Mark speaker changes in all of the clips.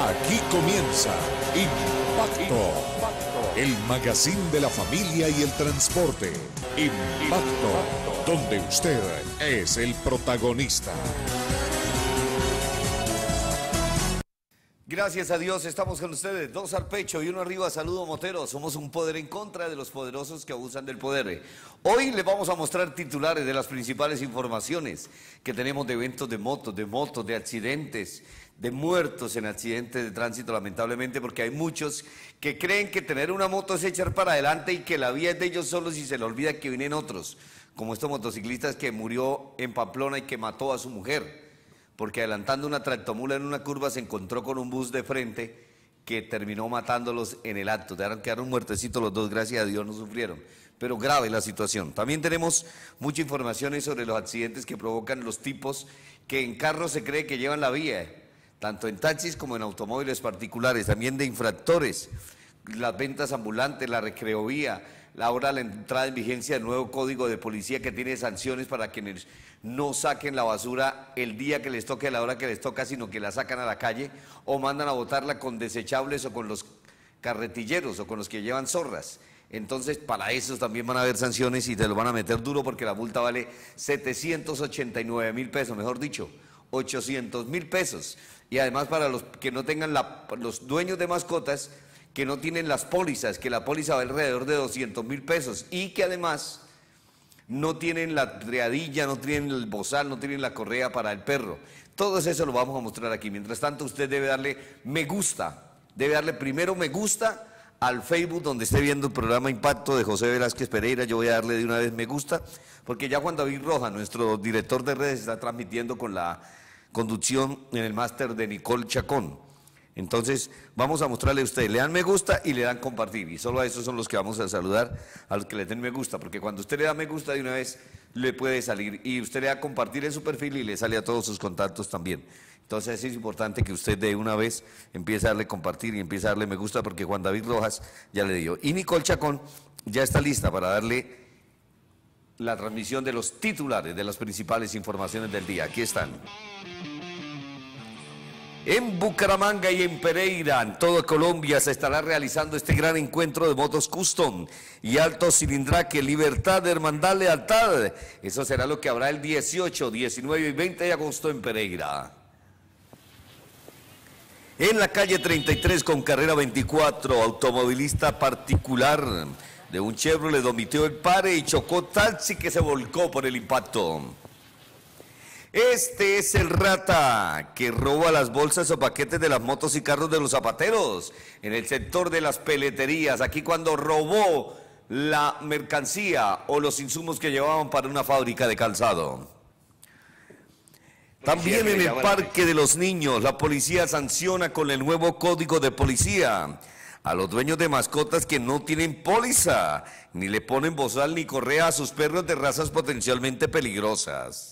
Speaker 1: Aquí comienza Impacto, el magazine de la familia y el transporte. Impacto, donde usted es el protagonista.
Speaker 2: Gracias a Dios, estamos con ustedes, dos al pecho y uno arriba. Saludo Motero, somos un poder en contra de los poderosos que abusan del poder. Hoy les vamos a mostrar titulares de las principales informaciones que tenemos de eventos de motos, de accidentes, de muertos en accidentes de tránsito, lamentablemente, porque hay muchos que creen que tener una moto es echar para adelante y que la vía es de ellos solos y se le olvida que vienen otros, como estos motociclistas que murió en Pamplona y que mató a su mujer, porque adelantando una tractomula en una curva se encontró con un bus de frente que terminó matándolos en el acto. Quedaron muertecitos los dos, gracias a Dios no sufrieron, pero grave la situación. También tenemos mucha información sobre los accidentes que provocan los tipos que en carros se cree que llevan la vía, tanto en taxis como en automóviles particulares, también de infractores, las ventas ambulantes, la recreovía, ahora la entrada en vigencia del nuevo código de policía que tiene sanciones para quienes no saquen la basura el día que les toque, a la hora que les toca, sino que la sacan a la calle o mandan a botarla con desechables o con los carretilleros o con los que llevan zorras. Entonces para esos también van a haber sanciones y te lo van a meter duro porque la multa vale 789.000 pesos, mejor dicho, 800.000 pesos. Y además para los que no tengan los dueños de mascotas, que no tienen las pólizas, que la póliza va alrededor de 200.000 pesos y que además no tienen la triadilla, no tienen el bozal, no tienen la correa para el perro. Todo eso lo vamos a mostrar aquí. Mientras tanto, usted debe darle me gusta, debe darle primero me gusta al Facebook donde esté viendo el programa Impacto de José Velázquez Pereira. Yo voy a darle de una vez me gusta, porque ya Juan David Roja, nuestro director de redes, está transmitiendo con la conducción en el máster de Nicole Chacón. Entonces vamos a mostrarle a ustedes, le dan me gusta y le dan compartir, y solo a esos son los que vamos a saludar, a los que le den me gusta, porque cuando usted le da me gusta de una vez le puede salir, y usted le da compartir en su perfil y le sale a todos sus contactos también. Entonces es importante que usted de una vez empiece a darle compartir y empiece a darle me gusta, porque Juan David Rojas ya le dio, y Nicole Chacón ya está lista para darle la transmisión de los titulares de las principales informaciones del día. Aquí están. En Bucaramanga y en Pereira, en toda Colombia, se estará realizando este gran encuentro de motos custom y alto cilindraje, libertad, hermandad, lealtad. Eso será lo que habrá el 18, 19 y 20 de agosto en Pereira. En la calle 33 con carrera 24, automovilista particular de un Chevrolet omitió el pare y chocó taxi que se volcó por el impacto. Este es el rata que roba las bolsas o paquetes de las motos y carros de los zapateros en el sector de las peleterías. Aquí cuando robó la mercancía o los insumos que llevaban para una fábrica de calzado. También en el Parque de los Niños, la policía sanciona con el nuevo código de policía a los dueños de mascotas que no tienen póliza, ni le ponen bozal ni correa a sus perros de razas potencialmente peligrosas.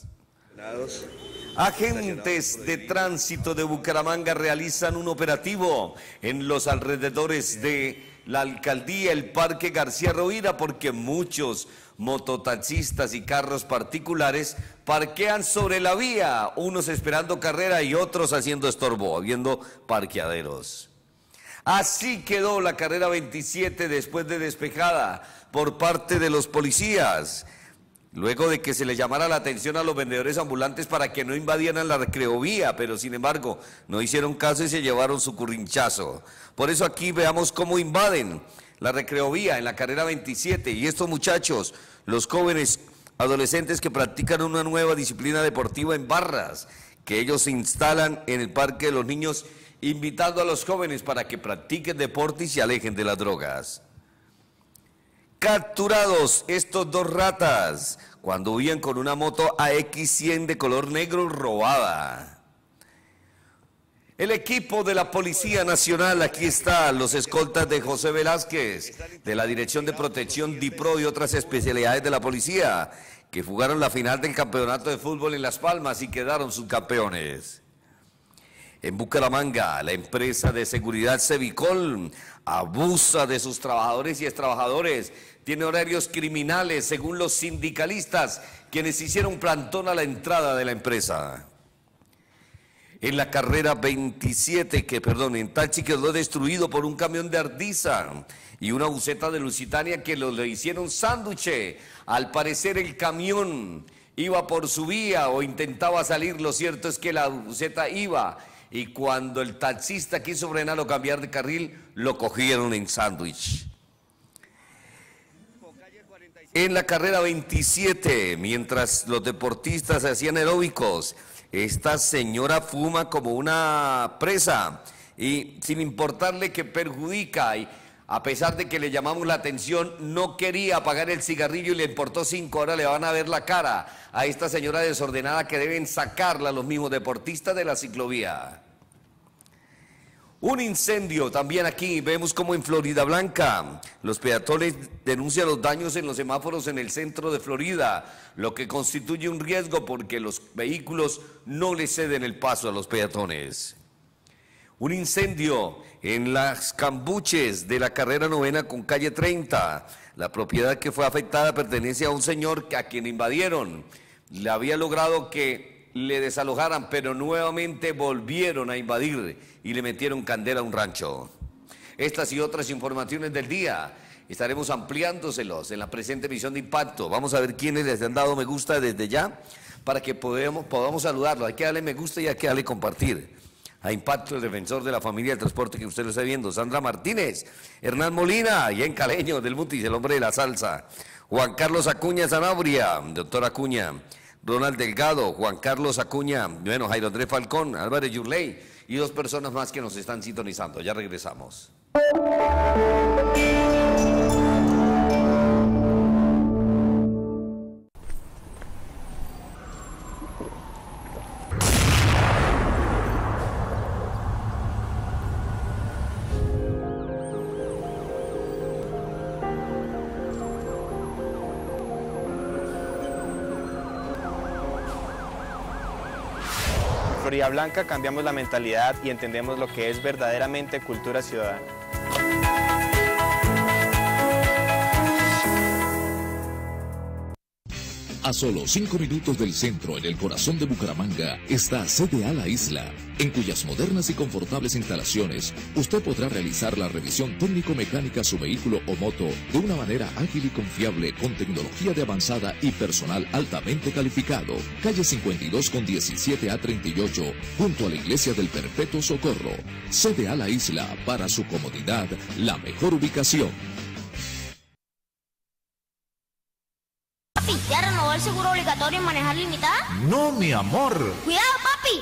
Speaker 2: Agentes de tránsito de Bucaramanga realizan un operativo en los alrededores de la alcaldía, el Parque García Rovira, porque muchos mototaxistas y carros particulares parquean sobre la vía, unos esperando carrera y otros haciendo estorbo, habiendo parqueaderos. Así quedó la carrera 27 después de despejada por parte de los policías, luego de que se le llamara la atención a los vendedores ambulantes para que no invadieran la recreovía, pero sin embargo no hicieron caso y se llevaron su currinchazo. Por eso aquí veamos cómo invaden la recreovía en la carrera 27 y estos muchachos, los jóvenes adolescentes que practican una nueva disciplina deportiva en barras, que ellos se instalan en el Parque de los Niños, invitando a los jóvenes para que practiquen deporte y se alejen de las drogas. Capturados estos dos ratas cuando huían con una moto AX100 de color negro robada. El equipo de la Policía Nacional, aquí está, los escoltas de José Velázquez, de la Dirección de Protección DIPRO y otras especialidades de la policía, que jugaron la final del campeonato de fútbol en Las Palmas y quedaron subcampeones. En Bucaramanga, la empresa de seguridad Cevicol abusa de sus trabajadores y extrabajadores, tiene horarios criminales según los sindicalistas, quienes hicieron plantón a la entrada de la empresa. En la carrera 27, en Tachi quedó destruido por un camión de Ardiza y una buseta de Lusitania que le hicieron sándwich. Al parecer el camión iba por su vía o intentaba salir, lo cierto es que la buseta iba y cuando el taxista quiso frenar o cambiar de carril, lo cogieron en sándwich. En la carrera 27, mientras los deportistas hacían aeróbicos, esta señora fuma como una presa y sin importarle que perjudica, y a pesar de que le llamamos la atención, no quería apagar el cigarrillo y le importó 5 horas. Le van a ver la cara a esta señora desordenada que deben sacarla los mismos deportistas de la ciclovía. Un incendio también aquí, vemos como en Florida Blanca, los peatones denuncian los daños en los semáforos en el centro de Florida, lo que constituye un riesgo porque los vehículos no le ceden el paso a los peatones. Un incendio en las cambuches de la carrera 9 con calle 30, la propiedad que fue afectada pertenece a un señor a quien invadieron, le había logrado que le desalojaran, pero nuevamente volvieron a invadir y le metieron candela a un rancho. Estas y otras informaciones del día estaremos ampliándoselos en la presente emisión de Impacto. Vamos a ver quiénes les han dado me gusta desde ya para que podamos saludarlos. Hay que darle me gusta y hay que darle compartir. A Impacto, el defensor de la familia del transporte que usted lo está viendo, Sandra Martínez, Hernán Molina y en Caleño del Mutis, el hombre de la salsa, Juan Carlos Acuña Zanabria, doctor Acuña, Ronald Delgado, Juan Carlos Acuña, Jairo Andrés Falcón, Álvarez Yurley y 2 personas más que nos están sintonizando. Ya regresamos.
Speaker 3: Florida Blanca cambiamos la mentalidad y entendemos lo que es verdaderamente cultura ciudadana.
Speaker 1: A solo 5 minutos del centro, en el corazón de Bucaramanga, está CDA La Isla, en cuyas modernas y confortables instalaciones usted podrá realizar la revisión técnico-mecánica a su vehículo o moto de una manera ágil y confiable, con tecnología de avanzada y personal altamente calificado. Calle 52 con 17A38, junto a la Iglesia del Perpetuo Socorro. CDA La Isla, para su comodidad, la mejor ubicación.
Speaker 4: Papi, ¿ya renovó el seguro obligatorio en manejar limitada?
Speaker 5: No, mi amor.
Speaker 4: ¡Cuidado, papi!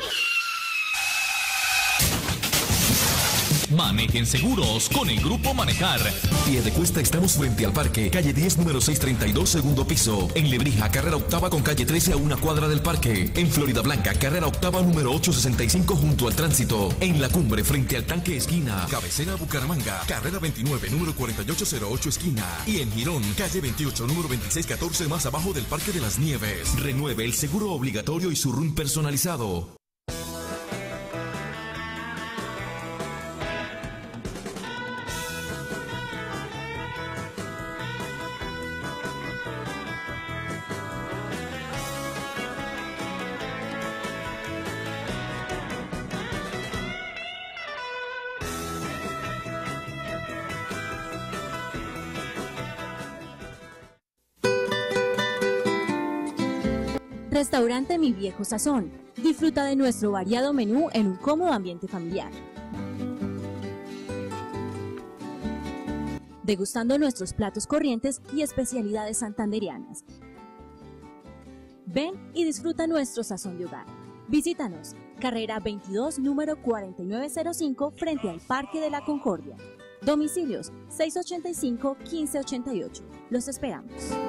Speaker 5: Manejen seguros con el Grupo Manejar. Piedecuesta, estamos frente al parque, calle 10, número 632, segundo piso. En Lebrija, carrera octava con calle 13 a 1 cuadra del parque. En Florida Blanca, carrera octava, número 865 junto al tránsito. En La Cumbre, frente al tanque esquina. Cabecera Bucaramanga, carrera 29, número 4808 esquina. Y en Girón, calle 28, número 2614 más abajo del Parque de las Nieves. Renueve el seguro obligatorio y su RUN personalizado.
Speaker 6: Restaurante Mi Viejo Sazón. Disfruta de nuestro variado menú en un cómodo ambiente familiar. Degustando nuestros platos corrientes y especialidades santandereanas. Ven y disfruta nuestro sazón de hogar. Visítanos, carrera 22, número 4905, frente al Parque de la Concordia. Domicilios 685-1588. Los esperamos.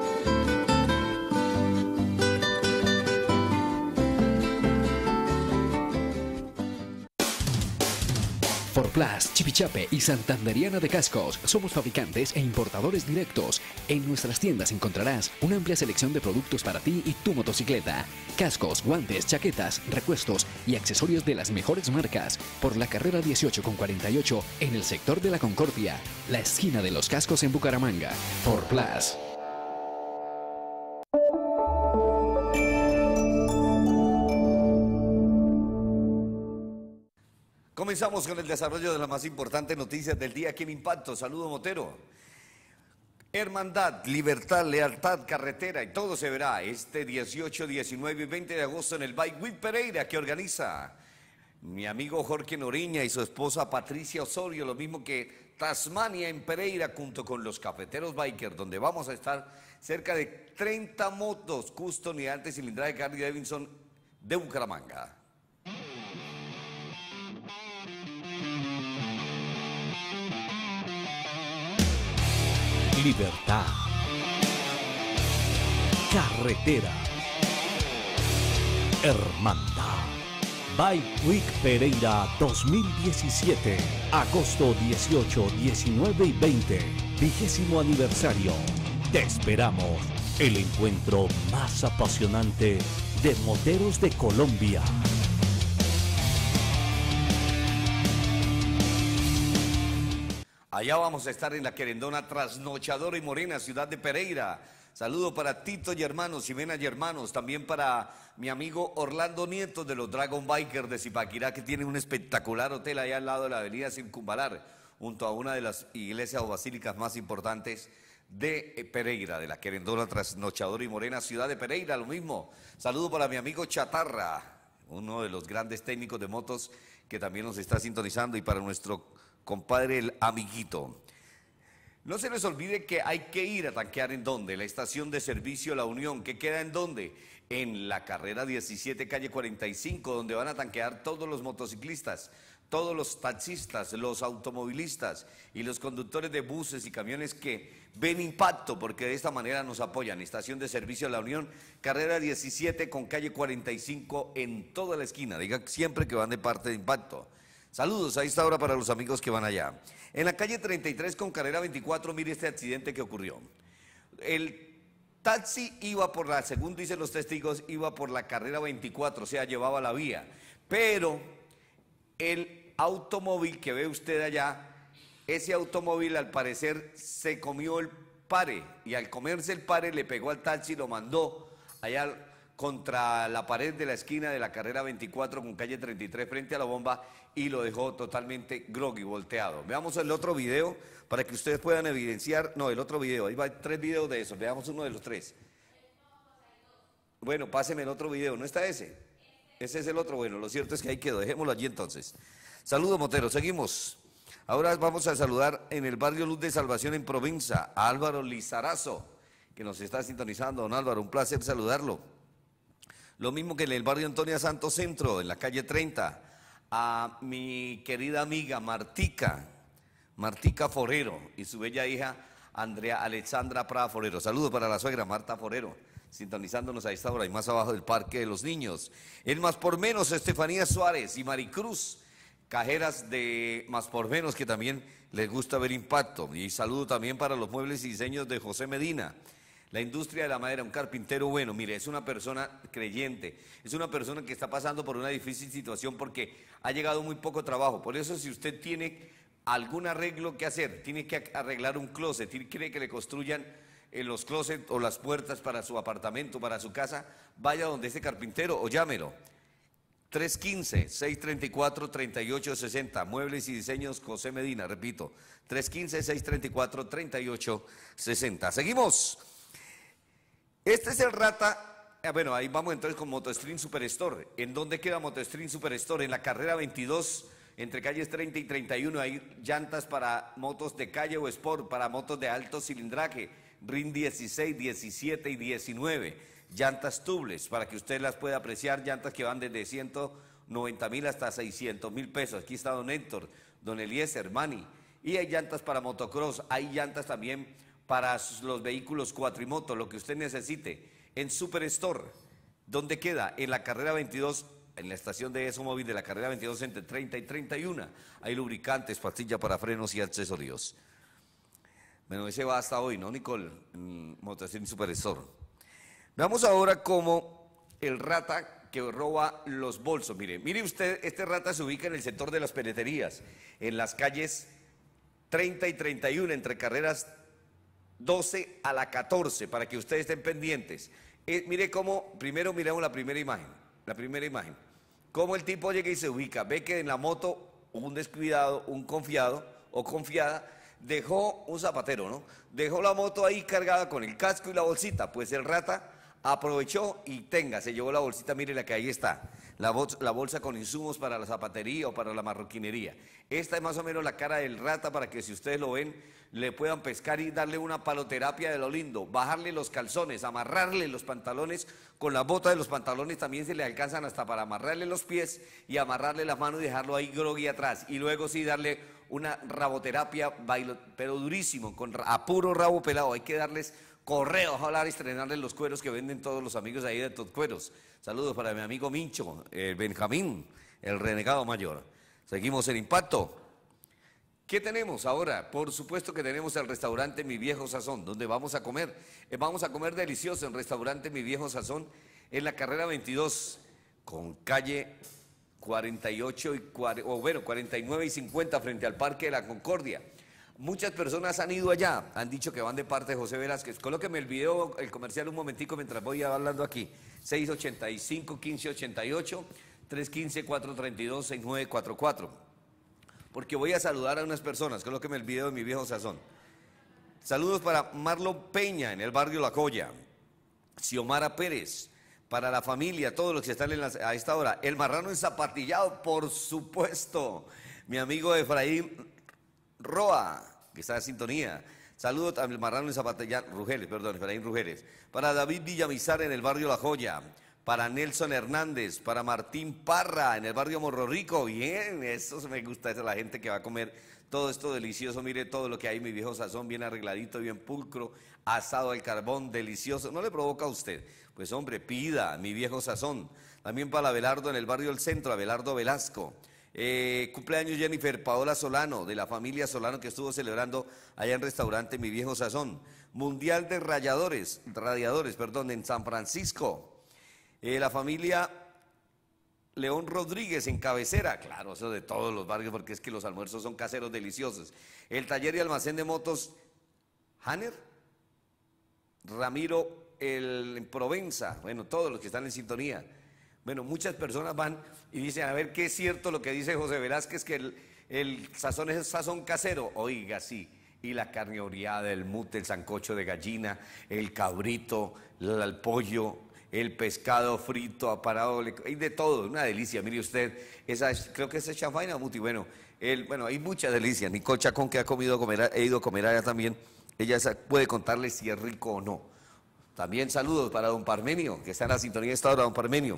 Speaker 7: Forplas, Chipichape y Santanderiana de Cascos. Somos fabricantes e importadores directos. En nuestras tiendas encontrarás una amplia selección de productos para ti y tu motocicleta. Cascos, guantes, chaquetas, repuestos y accesorios de las mejores marcas. Por la carrera 18 con 48 en el sector de la Concordia, la esquina de los cascos en Bucaramanga. Forplas.
Speaker 2: comenzamos con el desarrollo de las más importantes noticias del día aquí en Impacto. Saludo Motero. Hermandad, libertad, lealtad, carretera y todo se verá este 18, 19 y 20 de agosto en el Bike Week Pereira que organiza mi amigo Jorge Noriña y su esposa Patricia Osorio, lo mismo que Tasmania en Pereira junto con los cafeteros bikers, donde vamos a estar cerca de 30 motos custom y de alta cilindrada de Harley Davidson de Bucaramanga.
Speaker 8: Libertad, carretera, hermandad. Bike Week Pereira 2017, agosto 18, 19 y 20, 20º aniversario. Te esperamos, el encuentro más apasionante de moteros de Colombia.
Speaker 2: Allá vamos a estar en la querendona Trasnochadora y Morena, ciudad de Pereira. Saludo para Tito y hermanos, Jimena y hermanos, también para mi amigo Orlando Nieto de los Dragon Bikers de Zipaquirá, que tiene un espectacular hotel allá al lado de la avenida Circunvalar, junto a una de las iglesias o basílicas más importantes de Pereira, de la querendona Trasnochadora y Morena, ciudad de Pereira, lo mismo. Saludo para mi amigo Chatarra, uno de los grandes técnicos de motos que también nos está sintonizando, y para nuestro compadre el amiguito. No se les olvide que hay que ir a tanquear ¿en dónde? La estación de servicio La Unión, que queda ¿en dónde? En la carrera 17, calle 45, donde van a tanquear todos los motociclistas, todos los taxistas, los automovilistas y los conductores de buses y camiones que ven Impacto, porque de esta manera nos apoyan. Estación de servicio La Unión, carrera 17 con calle 45 en toda la esquina. Diga siempre que van de parte de Impacto. Saludos a esta hora para los amigos que van allá. En la calle 33 con carrera 24, mire este accidente que ocurrió. El taxi iba por la, según dicen los testigos, iba por la carrera 24, o sea, llevaba la vía. Pero el automóvil que ve usted allá, ese automóvil al parecer se comió el pare, y al comerse el pare le pegó al taxi y lo mandó allá contra la pared de la esquina de la carrera 24 con calle 33 frente a la bomba, y lo dejó totalmente groggy, volteado. Veamos el otro video para que ustedes puedan evidenciar, no, el otro video, ahí va 3 videos de eso, veamos uno de los 3. Bueno, páseme el otro video, ¿no está ese? Ese es el otro, bueno, lo cierto es que ahí quedó, dejémoslo allí entonces. Saludos Motero, seguimos. Ahora vamos a saludar en el barrio Luz de Salvación en Provenza a Álvaro Lizarazo, que nos está sintonizando. Don Álvaro, un placer saludarlo. Lo mismo que en el barrio Antonia Santos Centro, en la calle 30, a mi querida amiga Martica Forero y su bella hija Andrea Alexandra Prada Forero. Saludos para la suegra Marta Forero, sintonizándonos a esta hora y más abajo del Parque de los Niños. En Más por Menos, Estefanía Suárez y Maricruz, cajeras de Más por Menos, que también les gusta ver Impacto. Y saludo también para los muebles y diseños de José Medina. La industria de la madera, un carpintero bueno, mire, es una persona creyente, es una persona que está pasando por una difícil situación porque ha llegado muy poco trabajo. Por eso, si usted tiene algún arreglo que hacer, tiene que arreglar un closet, quiere que le construyan los closets o las puertas para su apartamento, para su casa, vaya donde este carpintero o llámelo. 315-634-3860, muebles y diseños José Medina, repito, 315-634-3860. Seguimos. Este es el Rata, bueno, ahí vamos entonces con Motostream Superstore. ¿En dónde queda Motostream Superstore? En la carrera 22, entre calles 30 y 31, hay llantas para motos de calle o sport, para motos de alto cilindraje, RIN 16, 17 y 19, llantas tubeless, para que usted las pueda apreciar, llantas que van desde 190.000 hasta 600.000 pesos. Aquí está don Héctor, don Eliezer, Manny, y hay llantas para motocross, hay llantas también para los vehículos cuatrimoto, lo que usted necesite, en Superstore. ¿Dónde queda? En la carrera 22, en la estación de ESO Móvil de la carrera 22 entre 30 y 31. Hay lubricantes, pastilla para frenos y accesorios. Bueno, ese va hasta hoy, ¿no, Nicole? En Motostream Superstore. Veamos ahora cómo el Rata que roba los bolsos. Mire usted, este Rata se ubica en el sector de las peleterías, en las calles 30 y 31, entre carreras 12 a la 14, para que ustedes estén pendientes. Mire cómo, primero miramos la primera imagen, cómo el tipo llega y se ubica, ve que en la moto un descuidado, un confiado o confiada, dejó un zapatero, ¿no? Dejó la moto ahí cargada con el casco y la bolsita, pues el rata aprovechó y se llevó la bolsita, mire la que ahí está, la bolsa con insumos para la zapatería o para la marroquinería. Esta es más o menos la cara del rata para que si ustedes lo ven, le puedan pescar y darle una paloterapia de lo lindo, bajarle los calzones, amarrarle los pantalones, con las botas de los pantalones también se le alcanzan hasta para amarrarle los pies y amarrarle las manos y dejarlo ahí grogui atrás. Y luego sí darle una raboterapia, pero durísimo, a puro rabo pelado, hay que darles correos, ojalá estrenarles los cueros que venden todos los amigos ahí de Tot Cueros. Saludos para mi amigo Mincho, Benjamín, el renegado mayor. Seguimos en Impacto. ¿Qué tenemos ahora? Por supuesto que tenemos el restaurante Mi Viejo Sazón, donde vamos a comer. Vamos a comer delicioso en el restaurante Mi Viejo Sazón, en la carrera 22, con calle 49 y 50 frente al Parque de la Concordia. Muchas personas han ido allá, han dicho que van de parte de José Velázquez. Colóqueme el video, el comercial un momentico mientras voy hablando aquí. 685-1588, 315-432-6944. Porque voy a saludar a unas personas. Colóqueme el video de Mi Viejo Sazón. Saludos para Marlon Peña en el barrio La Joya. Xiomara Pérez, para la familia, todos los que están a esta hora. El Marrano Enzapatillado, por supuesto. Mi amigo Efraín Roa, que está en sintonía. Saludos al Marrano Enzapatillado, Efraín Rugeles. Para David Villamizar en el barrio La Joya. Para Nelson Hernández, para Martín Parra en el barrio Morro Rico. Bien, eso me gusta, esa es la gente que va a comer todo esto delicioso. Mire todo lo que hay, Mi Viejo Sazón, bien arregladito, bien pulcro, asado al carbón, delicioso. ¿No le provoca a usted? Pues hombre, pida Mi Viejo Sazón. También para Abelardo en el barrio del Centro, Abelardo Velasco. Cumpleaños Jennifer Paola Solano, de la familia Solano, que estuvo celebrando allá en restaurante Mi Viejo Sazón. Mundial de Radiadores, en San Francisco. La familia León Rodríguez en Cabecera, claro, eso de todos los barrios, porque es que los almuerzos son caseros deliciosos. El taller y almacén de motos Hanner, Ramiro en Provenza, bueno, todos los que están en sintonía. Bueno, muchas personas van y dicen, a ver qué es cierto lo que dice José Velázquez, que el sazón es sazón casero. Oiga, sí, y la carne oreada, el mute, el sancocho de gallina, el cabrito, el pollo, el pescado frito, aparado, hay de todo, una delicia. Mire usted, creo que es chanfaina, Muti. Bueno, hay muchas delicias. Nicole Chacón, que he ido a comer allá también, ella puede contarles si es rico o no. También saludos para don Parmenio, que está en la sintonía de esta hora, don Parmenio.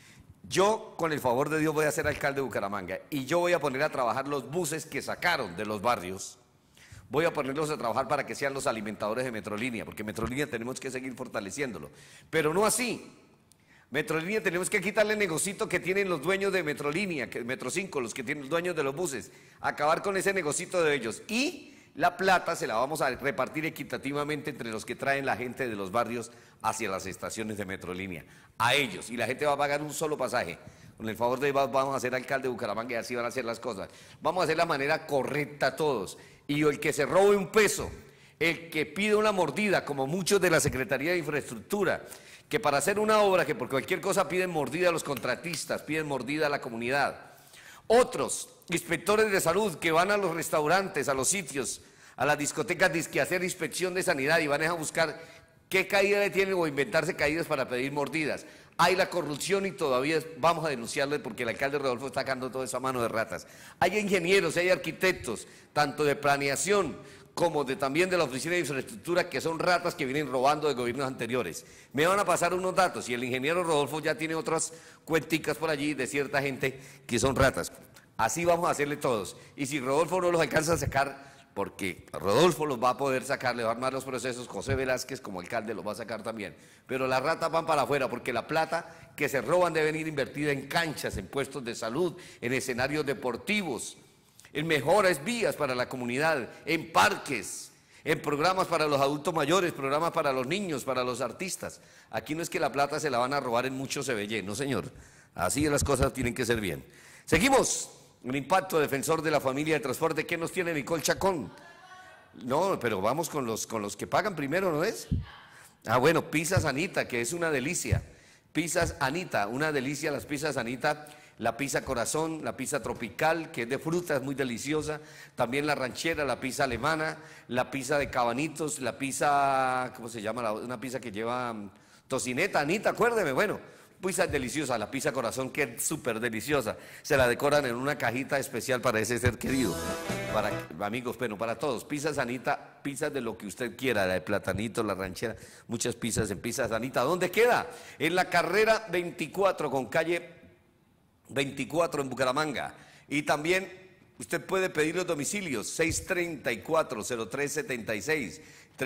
Speaker 2: Yo, con el favor de Dios, voy a ser alcalde de Bucaramanga y yo voy a poner a trabajar los buses que sacaron de los barrios. Voy a ponerlos a trabajar para que sean los alimentadores de Metrolínea, porque Metrolínea tenemos que seguir fortaleciéndolo. Pero no así. Metrolínea tenemos que quitarle el negocito que tienen los dueños de Metrolínea, Metro 5, los que tienen los dueños de los buses. Acabar con ese negocito de ellos. Y la plata se la vamos a repartir equitativamente entre los que traen la gente de los barrios hacia las estaciones de Metrolínea. A ellos. Y la gente va a pagar un solo pasaje. Con el favor de Dios vamos a ser alcalde de Bucaramanga y así van a hacer las cosas. Vamos a hacer la manera correcta todos. Y el que se robe un peso, el que pide una mordida, como muchos de la Secretaría de Infraestructura, que para hacer una obra, que por cualquier cosa piden mordida a los contratistas, piden mordida a la comunidad. Otros, inspectores de salud, que van a los restaurantes, a los sitios, a las discotecas, dizque a hacer inspección de sanidad y van a buscar qué caída le tienen o inventarse caídas para pedir mordidas. Hay la corrupción y todavía vamos a denunciarle porque el alcalde Rodolfo está sacando toda esa mano de ratas. Hay ingenieros, hay arquitectos, tanto de planeación como también de la Oficina de Infraestructura, que son ratas que vienen robando de gobiernos anteriores. Me van a pasar unos datos y el ingeniero Rodolfo ya tiene otras cuenticas por allí de cierta gente que son ratas. Así vamos a hacerle todos. Y si Rodolfo no los alcanza a sacar, porque Rodolfo los va a poder sacar, le va a armar los procesos, José Velázquez como alcalde los va a sacar también. Pero las ratas van para afuera, porque la plata que se roban debe venir invertida en canchas, en puestos de salud, en escenarios deportivos, en mejores vías para la comunidad, en parques, en programas para los adultos mayores, programas para los niños, para los artistas. Aquí no es que la plata se la van a robar en mucho Cebellé, no señor. Así las cosas tienen que ser bien. Seguimos. Un Impacto, defensor de la familia de transporte. ¿Qué nos tiene Nicole Chacón? No, pero vamos con los que pagan primero, ¿no es? Ah, bueno, Pizzas Anita, que es una delicia. Pizzas Anita, una delicia las Pizzas Anita. la pizza corazón, la pizza tropical, que es de frutas, muy deliciosa, también la ranchera, la pizza alemana, la pizza de cabanitos, la pizza, ¿cómo se llama? Una pizza que lleva tocineta, Anita, acuérdeme, bueno, pizza deliciosa, la pizza corazón, que es súper deliciosa, se la decoran en una cajita especial para ese ser querido, para amigos, bueno, para todos, pizzas Anita, pizzas de lo que usted quiera, la de platanito, la ranchera, muchas pizzas en pizzas Anita. ¿Dónde queda? En la carrera 24 con calle 24 en Bucaramanga. Y también usted puede pedir los domicilios 634-0376,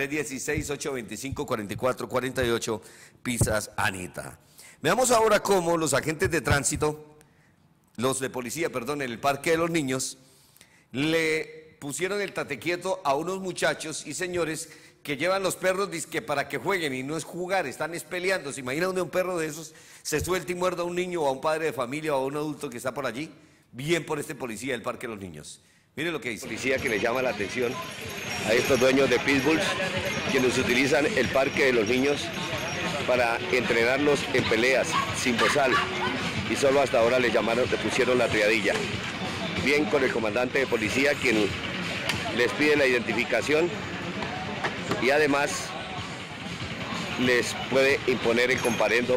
Speaker 2: 316-825-4448, Pizzas Anita. Veamos ahora cómo los agentes de tránsito, los de policía, perdón, en el Parque de los Niños, le pusieron el tate quieto a unos muchachos y señores que llevan los perros dizque para que jueguen, y no es jugar, están peleando. ¿Se imagina donde un perro de esos se suelta y muerda a un niño o a un padre de familia o a un adulto que está por allí? Bien por este policía del Parque de los Niños. Mire lo que dice.
Speaker 9: Policía que le llama la atención a estos dueños de pitbulls, quienes utilizan el Parque de los Niños para entrenarlos en peleas, sin bozal, y solo hasta ahora le pusieron la triadilla. Bien con el comandante de policía, quien les pide la identificación y además les puede imponer el comparendo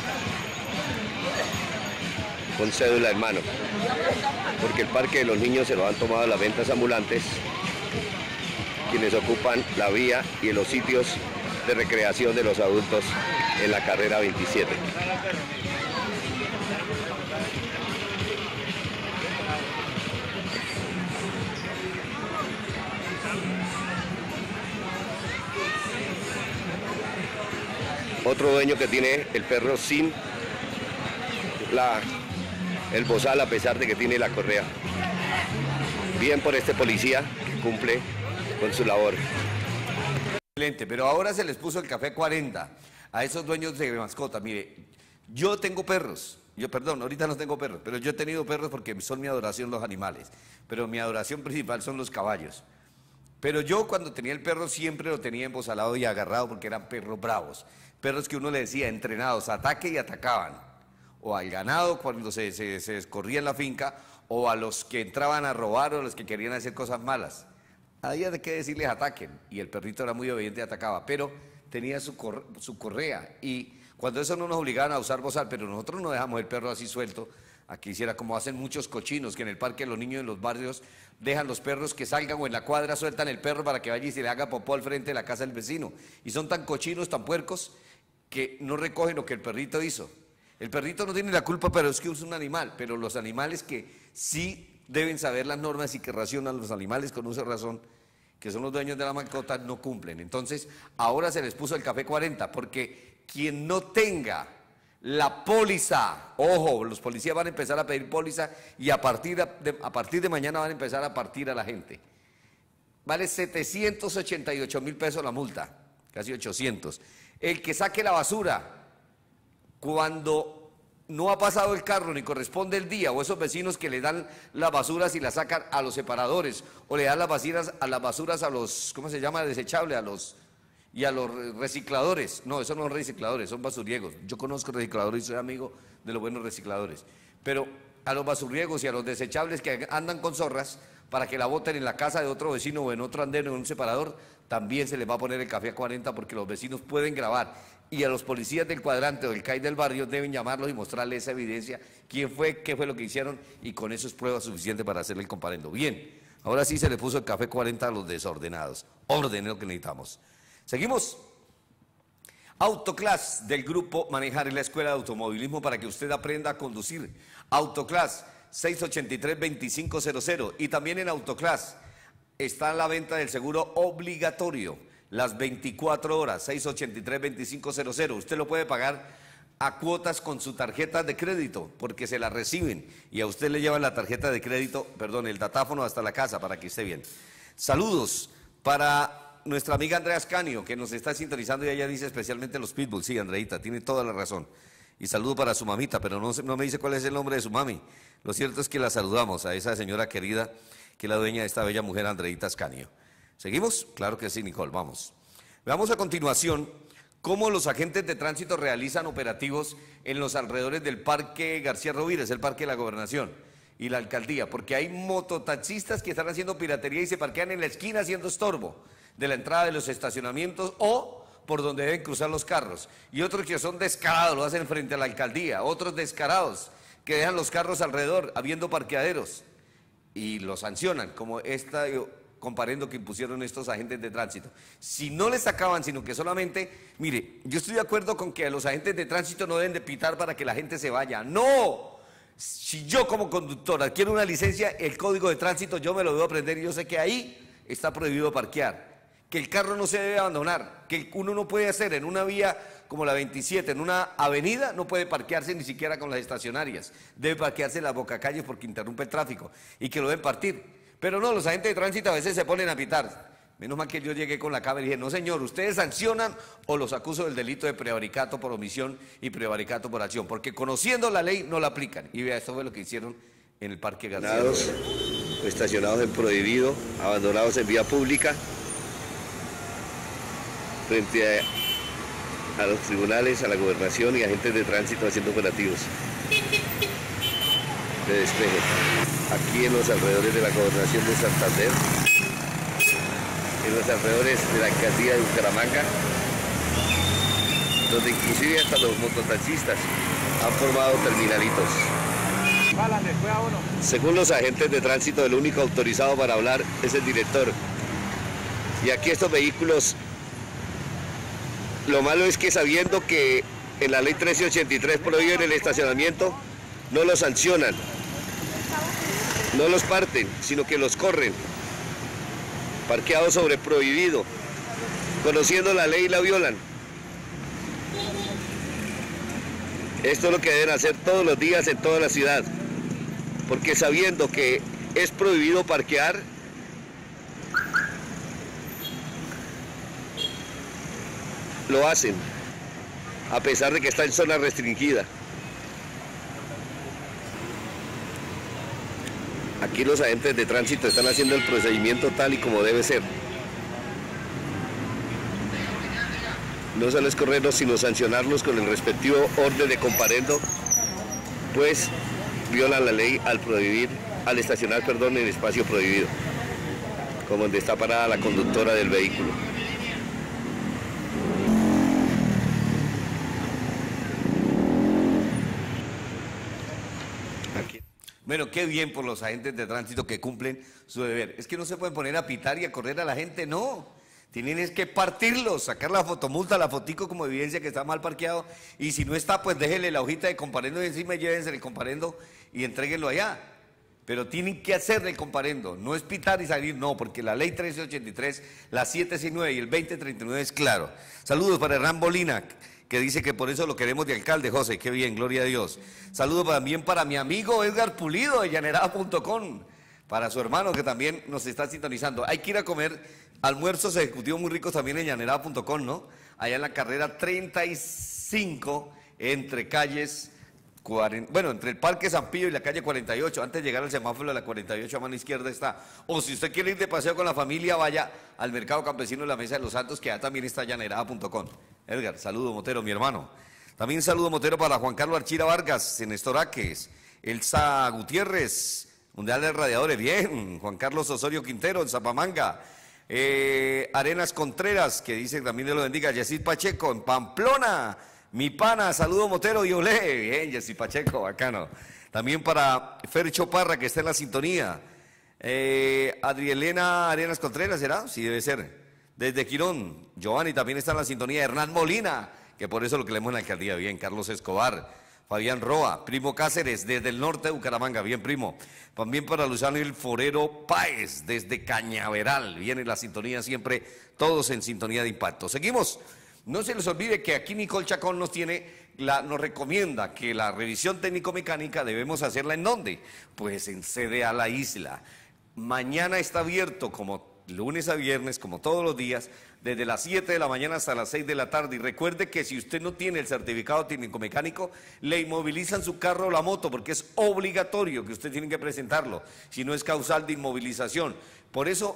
Speaker 9: con cédula en mano, porque el Parque de los Niños se lo han tomado las ventas ambulantes, quienes ocupan la vía y los sitios de recreación de los adultos en la carrera 27. Otro dueño que tiene el perro sin el bozal, a pesar de que tiene la correa. Bien por este policía que cumple con su labor.
Speaker 2: Excelente, pero ahora se les puso el café 40 a esos dueños de mascotas. Mire, yo tengo perros, ahorita no tengo perros, pero yo he tenido perros porque son mi adoración los animales, pero mi adoración principal son los caballos. Pero yo cuando tenía el perro siempre lo tenía embozalado y agarrado porque eran perros bravos, perros que uno le decía entrenados, ataque y atacaban, o al ganado cuando se escorría en la finca, o a los que entraban a robar o a los que querían hacer cosas malas. Había de qué decirles ataquen, y el perrito era muy obediente y atacaba, pero tenía su correa, y cuando eso no nos obligaban a usar bozal, pero nosotros no dejamos el perro así suelto, aquí hiciera como hacen muchos cochinos, que en el Parque de los Niños en los barrios dejan los perros que salgan, o en la cuadra sueltan el perro para que vaya y se le haga popó al frente de la casa del vecino, y son tan cochinos, tan puercos, que no recogen lo que el perrito hizo. El perrito no tiene la culpa, pero es que es un animal, pero los animales que sí deben saber las normas y que racionan los animales con uso de razón, que son los dueños de la mascota, no cumplen. Entonces, ahora se les puso el café 40, porque quien no tenga la póliza, ojo, los policías van a empezar a pedir póliza y a partir de mañana van a empezar a partir a la gente. Vale 788.000 pesos la multa, casi 800. El que saque la basura cuando no ha pasado el carro ni corresponde el día, o esos vecinos que le dan las basuras y las sacan a los separadores, o le dan las basuras a los, ¿cómo se llama? Desechables, y a los recicladores. No, esos no son recicladores, son basuriegos. Yo conozco recicladores y soy amigo de los buenos recicladores. Pero a los basuriegos y a los desechables que andan con zorras para que la boten en la casa de otro vecino o en otro andén o en un separador, también se les va a poner el café a 40 porque los vecinos pueden grabar. Y a los policías del cuadrante o del CAI del barrio deben llamarlos y mostrarles esa evidencia, quién fue, qué fue lo que hicieron, y con eso es prueba suficiente para hacerle el comparendo. Bien, ahora sí se le puso el café 40 a los desordenados. Orden es lo que necesitamos. Seguimos. Autoclass del grupo Manejar en la Escuela de Automovilismo para que usted aprenda a conducir. Autoclass 683-2500, y también en Autoclass está la venta del seguro obligatorio las 24 horas, 683-2500. Usted lo puede pagar a cuotas con su tarjeta de crédito, porque se la reciben y a usted le llevan la tarjeta de crédito, perdón, el datáfono hasta la casa para que esté bien. Saludos para nuestra amiga Andrea Ascanio, que nos está sintonizando, y ella dice especialmente los pitbulls. Sí, Andreita, tiene toda la razón. Y saludo para su mamita, pero no me dice cuál es el nombre de su mami. Lo cierto es que la saludamos a esa señora querida, que es la dueña de esta bella mujer, Andreita Ascanio. ¿Seguimos? Claro que sí, Nicole, vamos. Veamos a continuación cómo los agentes de tránsito realizan operativos en los alrededores del Parque García Rovira, es el Parque de la Gobernación y la Alcaldía, porque hay mototaxistas que están haciendo piratería y se parquean en la esquina haciendo estorbo de la entrada de los estacionamientos o por donde deben cruzar los carros, y otros que son descarados, lo hacen frente a la Alcaldía, otros descarados que dejan los carros alrededor, habiendo parqueaderos, y los sancionan, como esta comparendo que impusieron estos agentes de tránsito. Si no les acaban, sino que solamente, mire, yo estoy de acuerdo con que los agentes de tránsito no deben de pitar para que la gente se vaya, ¡no! Si yo como conductor adquiero una licencia, el código de tránsito yo me lo debo aprender y yo sé que ahí está prohibido parquear, que el carro no se debe abandonar, que uno no puede hacer en una vía como la 27, en una avenida, no puede parquearse ni siquiera con las estacionarias, debe parquearse en las bocacalles porque interrumpe el tráfico y que lo deben partir. Pero no, los agentes de tránsito a veces se ponen a pitar. Menos mal que yo llegué con la cámara y dije, no señor, ustedes sancionan o los acuso del delito de prevaricato por omisión y prevaricato por acción, porque conociendo la ley no la aplican. Y vea, esto fue lo que hicieron en el Parque García.
Speaker 9: Estacionados en prohibido, abandonados en vía pública, frente a los tribunales, a la gobernación y agentes de tránsito haciendo operativos de despeje. Aquí en los alrededores de la gobernación de Santander, en los alrededores de la alcaldía de Bucaramanga, donde inclusive hasta los mototaxistas han formado terminalitos. Según los agentes de tránsito, el único autorizado para hablar es el director. Y aquí estos vehículos, lo malo es que sabiendo que en la ley 1383 prohíben el estacionamiento, no los sancionan, no los parten, sino que los corren, parqueados sobre prohibido, conociendo la ley la violan. Esto es lo que deben hacer todos los días en toda la ciudad, porque sabiendo que es prohibido parquear, lo hacen, a pesar de que está en zona restringida. Aquí los agentes de tránsito están haciendo el procedimiento tal y como debe ser. No solo es correrlos, sino sancionarlos con el respectivo orden de comparendo, pues violan la ley al prohibir, al estacionar, en espacio prohibido, como donde está parada la conductora del vehículo.
Speaker 2: Bueno, qué bien por los agentes de tránsito que cumplen su deber. Es que no se pueden poner a pitar y a correr a la gente, no. Tienen es que partirlos, sacar la fotomulta, la fotico como evidencia que está mal parqueado. Y si no está, pues déjenle la hojita de comparendo y encima llévense el comparendo y entréguenlo allá. Pero tienen que hacer el comparendo, no es pitar y salir, no, porque la ley 1383, la 769 y el 2039 es claro. Saludos para Hernán Bolina, que dice que por eso lo queremos de alcalde, José, qué bien, gloria a Dios. Saludos también para mi amigo Edgar Pulido de Llanerada.com, para su hermano que también nos está sintonizando. Hay que ir a comer almuerzos ejecutivos muy ricos también en Llanerada.com, ¿no? Allá en la carrera 35, entre calles, entre el Parque San Pío y la calle 48, antes de llegar al semáforo de la 48 a mano izquierda está. O si usted quiere ir de paseo con la familia, vaya al Mercado Campesino de la Mesa de los Santos, que allá también está Llanerada.com. Edgar, saludo Motero, mi hermano. También saludo Motero para Juan Carlos Archira Vargas, en Estoraques, Elsa Gutiérrez, Mundial de Radiadores, bien, Juan Carlos Osorio Quintero, en Zapamanga, Arenas Contreras, que dice también Dios lo bendiga, Yesid Pacheco, en Pamplona, mi pana, saludo Motero y olé, bien, Yesid Pacheco, bacano. También para Fercho Parra, que está en la sintonía, Adrielena Arenas Contreras, ¿será? Sí, debe ser. Desde Quirón, Giovanni también está en la sintonía, Hernán Molina, que por eso lo que leemos en la alcaldía, bien, Carlos Escobar, Fabián Roa, Primo Cáceres, desde el norte de Bucaramanga, bien primo. También para Luzano y el Forero Páez, desde Cañaveral, viene la sintonía siempre, todos en sintonía de impacto. Seguimos, no se les olvide que aquí Nicole Chacón nos recomienda que la revisión técnico-mecánica debemos hacerla ¿en dónde? Pues en CDA La Isla. Mañana está abierto como lunes a viernes, como todos los días, desde las 7 de la mañana hasta las 6 de la tarde. Y recuerde que si usted no tiene el certificado técnico-mecánico, le inmovilizan su carro o la moto, porque es obligatorio que usted tiene que presentarlo, si no es causal de inmovilización. Por eso,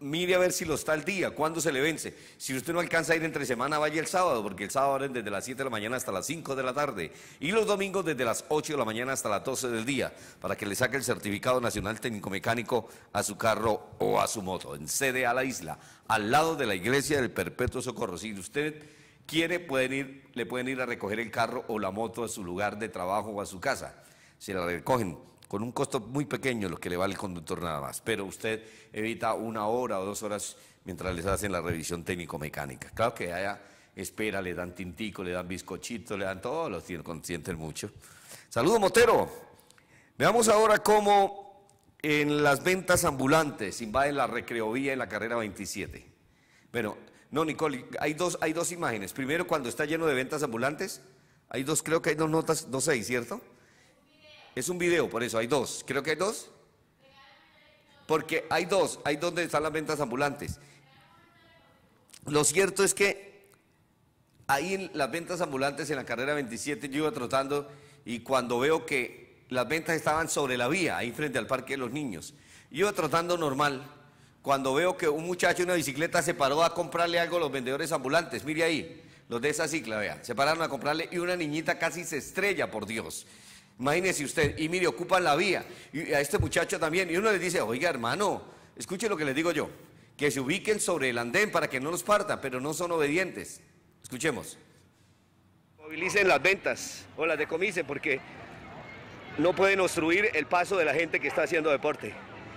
Speaker 2: mire a ver si lo está al día, cuándo se le vence. Si usted no alcanza a ir entre semana, vaya el sábado, porque el sábado abren desde las 7 de la mañana hasta las 5 de la tarde. Y los domingos desde las 8 de la mañana hasta las 12 del día, para que le saque el certificado nacional técnico mecánico a su carro o a su moto. En CDA La Isla, al lado de la iglesia del Perpetuo Socorro. Si usted quiere, le pueden ir a recoger el carro o la moto a su lugar de trabajo o a su casa. Se la recogen con un costo muy pequeño, lo que le va al conductor nada más, pero usted evita 1 hora o 2 horas mientras les hacen la revisión técnico-mecánica. Claro que allá espera, le dan tintico, le dan bizcochito, le dan todo, los consienten mucho. Saludos, Motero. Veamos ahora cómo en las ventas ambulantes invaden la recreovía en la carrera 27. Bueno, no, Nicole, hay dos imágenes. Primero, cuando está lleno de ventas ambulantes, hay dos, creo que hay 2 notas, 2.6, ¿cierto? Es un video, por eso hay 2. Creo que hay 2. Porque hay dos donde están las ventas ambulantes. Lo cierto es que ahí en las ventas ambulantes en la carrera 27 yo iba trotando y cuando veo que las ventas estaban sobre la vía, ahí frente al Parque de los Niños, yo iba trotando normal, cuando veo que un muchacho en una bicicleta se paró a comprarle algo a los vendedores ambulantes, mire ahí, los de esa cicla, vea, se pararon a comprarle y una niñita casi se estrella, por Dios. Imagínese usted, y mire, ocupan la vía, y a este muchacho también, y uno les dice, oiga hermano, escuche lo que les digo yo, que se ubiquen sobre el andén para que no los partan, pero no son obedientes. Escuchemos.
Speaker 9: Movilicen las ventas o las decomisen porque no pueden obstruir el paso de la gente que está haciendo deporte.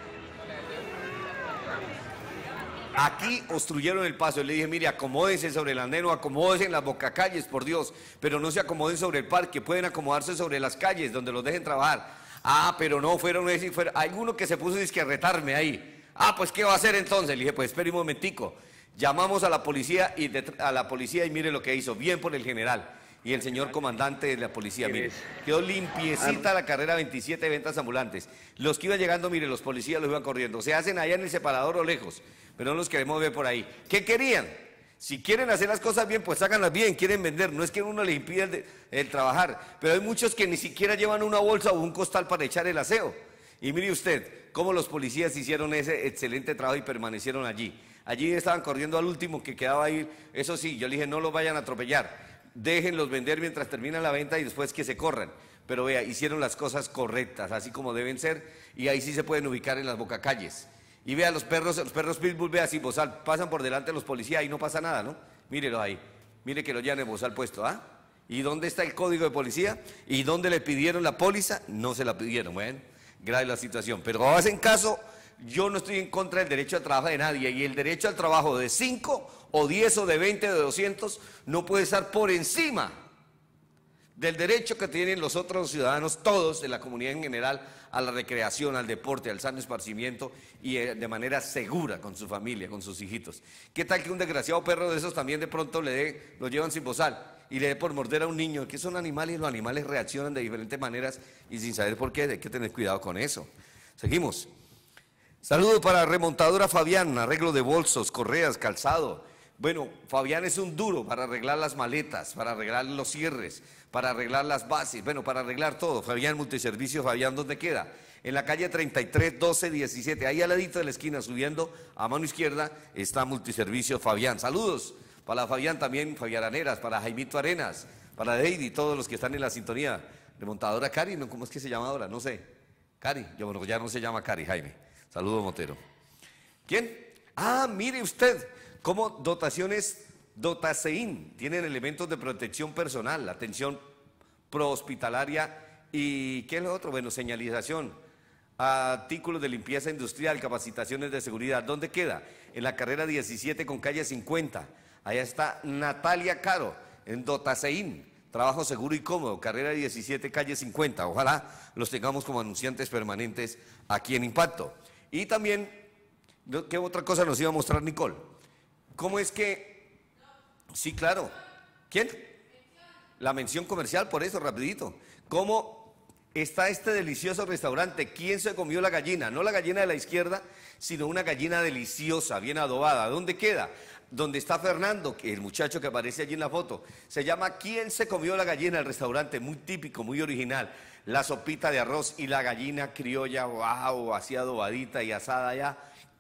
Speaker 2: Aquí obstruyeron el paso, le dije, mire, acomódense sobre el andén o acomódense en las bocacalles, por Dios, pero no se acomoden sobre el parque, pueden acomodarse sobre las calles donde los dejen trabajar. Ah, pero no, fueron alguno que se puso a retarme ahí. Ah, pues ¿qué va a hacer entonces? Le dije, pues espere un momentico. Llamamos a la policía y mire lo que hizo, bien por el general y el señor comandante de la policía, mire, quedó limpiecita la carrera 27 de ventas ambulantes. Los que iban llegando, mire, los policías los iban corriendo, se hacen allá en el separador o lejos, pero no los queremos ver por ahí. ¿Qué querían? Si quieren hacer las cosas bien, pues háganlas bien, quieren vender, no es que uno les impide el trabajar, pero hay muchos que ni siquiera llevan una bolsa o un costal para echar el aseo. Y mire usted, cómo los policías hicieron ese excelente trabajo y permanecieron allí. Allí estaban corriendo al último que quedaba ahí, eso sí, yo le dije, no los vayan a atropellar, déjenlos vender mientras termina la venta y después que se corran. Pero vea, hicieron las cosas correctas, así como deben ser, y ahí sí se pueden ubicar en las bocacalles. Y vea, los perros pitbull, vea, sin bozal, pasan por delante de los policías y no pasa nada, ¿no? Mírelos ahí, mire que lo llevan el bozal puesto, ¿ah? ¿Y dónde está el código de policía? ¿Y dónde le pidieron la póliza? No se la pidieron, bueno, grave la situación. Pero hacen caso, yo no estoy en contra del derecho al trabajo de nadie, y el derecho al trabajo de 5 o 10 o de 20 o de 200 no puede estar por encima del derecho que tienen los otros ciudadanos, todos de la comunidad en general, a la recreación, al deporte, al sano esparcimiento y de manera segura con su familia, con sus hijitos. ¿Qué tal que un desgraciado perro de esos también de pronto lo llevan sin bozal y le dé por morder a un niño? Que son animales y los animales reaccionan de diferentes maneras y sin saber por qué, hay que tener cuidado con eso. Seguimos. Saludo para Remontadora Fabián, arreglo de bolsos, correas, calzado. Bueno, Fabián es un duro para arreglar las maletas, para arreglar los cierres, para arreglar las bases, bueno, para arreglar todo. Fabián Multiservicio, Fabián, ¿dónde queda? En la calle 33, 12, 17, ahí al ladito de la esquina, subiendo a mano izquierda, está Multiservicio Fabián. Saludos para Fabián también, Fabiananeras, para Jaimito Arenas, para Deidi, todos los que están en la sintonía. Remontadora Cari, ¿no? ¿Cómo es que se llama ahora? No sé. Cari, bueno, ya no se llama Cari, Jaime. Saludos, Motero. ¿Quién? Ah, mire usted, cómo dotaciones Dotacein tienen elementos de protección personal, atención prohospitalaria y ¿qué es lo otro? Bueno, señalización, artículos de limpieza industrial, capacitaciones de seguridad. ¿Dónde queda? En la carrera 17 con calle 50. Allá está Natalia Caro, en Dotacein. Trabajo seguro y cómodo, carrera 17, calle 50. Ojalá los tengamos como anunciantes permanentes aquí en Impacto. Y también, ¿qué otra cosa nos iba a mostrar Nicole? ¿Cómo es que...? Sí, claro. ¿Quién? La mención comercial, por eso, rapidito. ¿Cómo está este delicioso restaurante? ¿Quién se comió la gallina? No la gallina de la izquierda, sino una gallina deliciosa, bien adobada. ¿Dónde queda? Donde está Fernando, que el muchacho que aparece allí en la foto. Se llama ¿Quién se comió la gallina? El restaurante, muy típico, muy original. La sopita de arroz y la gallina criolla, wow, así adobadita y asada ya.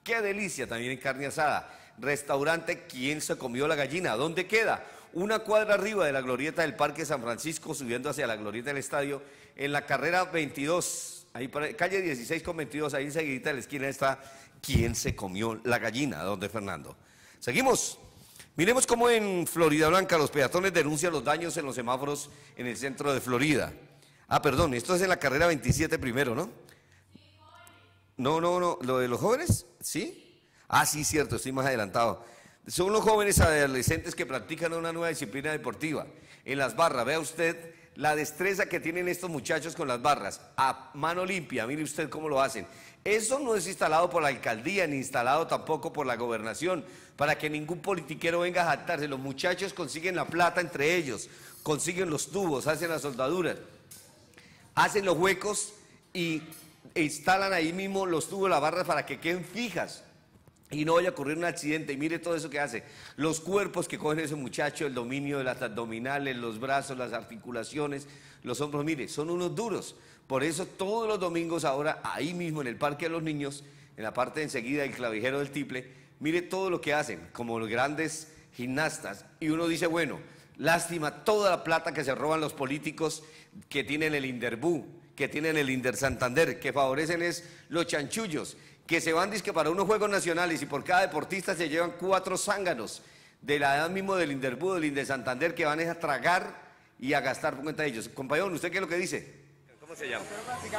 Speaker 2: ¡Qué delicia! También en carne asada. Restaurante ¿Quién se comió la gallina? ¿Dónde queda? Una cuadra arriba de la glorieta del Parque San Francisco, subiendo hacia la glorieta del estadio, en la carrera 22, ahí calle 16 con 22, ahí enseguidita de la esquina está ¿Quién se comió la gallina? ¿Dónde, Fernando? Seguimos. Miremos cómo en Florida Blanca los peatones denuncian los daños en los semáforos en el centro de Florida. Ah, perdón, esto es en la carrera 27 primero, ¿no? No, ¿lo de los jóvenes? ¿Sí? Ah, sí, cierto, estoy más adelantado. Son los jóvenes adolescentes que practican una nueva disciplina deportiva. En las barras, vea usted la destreza que tienen estos muchachos con las barras. A mano limpia, mire usted cómo lo hacen. Eso no es instalado por la alcaldía, ni instalado tampoco por la gobernación, para que ningún politiquero venga a jactarse. Los muchachos consiguen la plata entre ellos, consiguen los tubos, hacen las soldaduras, hacen los huecos y instalan ahí mismo los tubos, las barras para que queden fijas y no vaya a ocurrir un accidente. Y mire todo eso que hace, los cuerpos que cogen ese muchacho, el dominio de las abdominales, los brazos, las articulaciones, los hombros, mire, son unos duros. Por eso todos los domingos ahora, ahí mismo en el Parque de los Niños, en la parte de enseguida del clavijero del Tiple, mire todo lo que hacen, como los grandes gimnastas. Y uno dice, bueno, lástima toda la plata que se roban los políticos que tienen el Inderbú, que tienen el Inder Santander, que favorecen es los chanchullos, que se van dizque para unos juegos nacionales y por cada deportista se llevan 4 zánganos de la edad mismo del Inderbú, del Inder Santander, que van a tragar y a gastar por cuenta de ellos. Compañero, ¿usted qué es lo que dice? ¿Cómo se llama?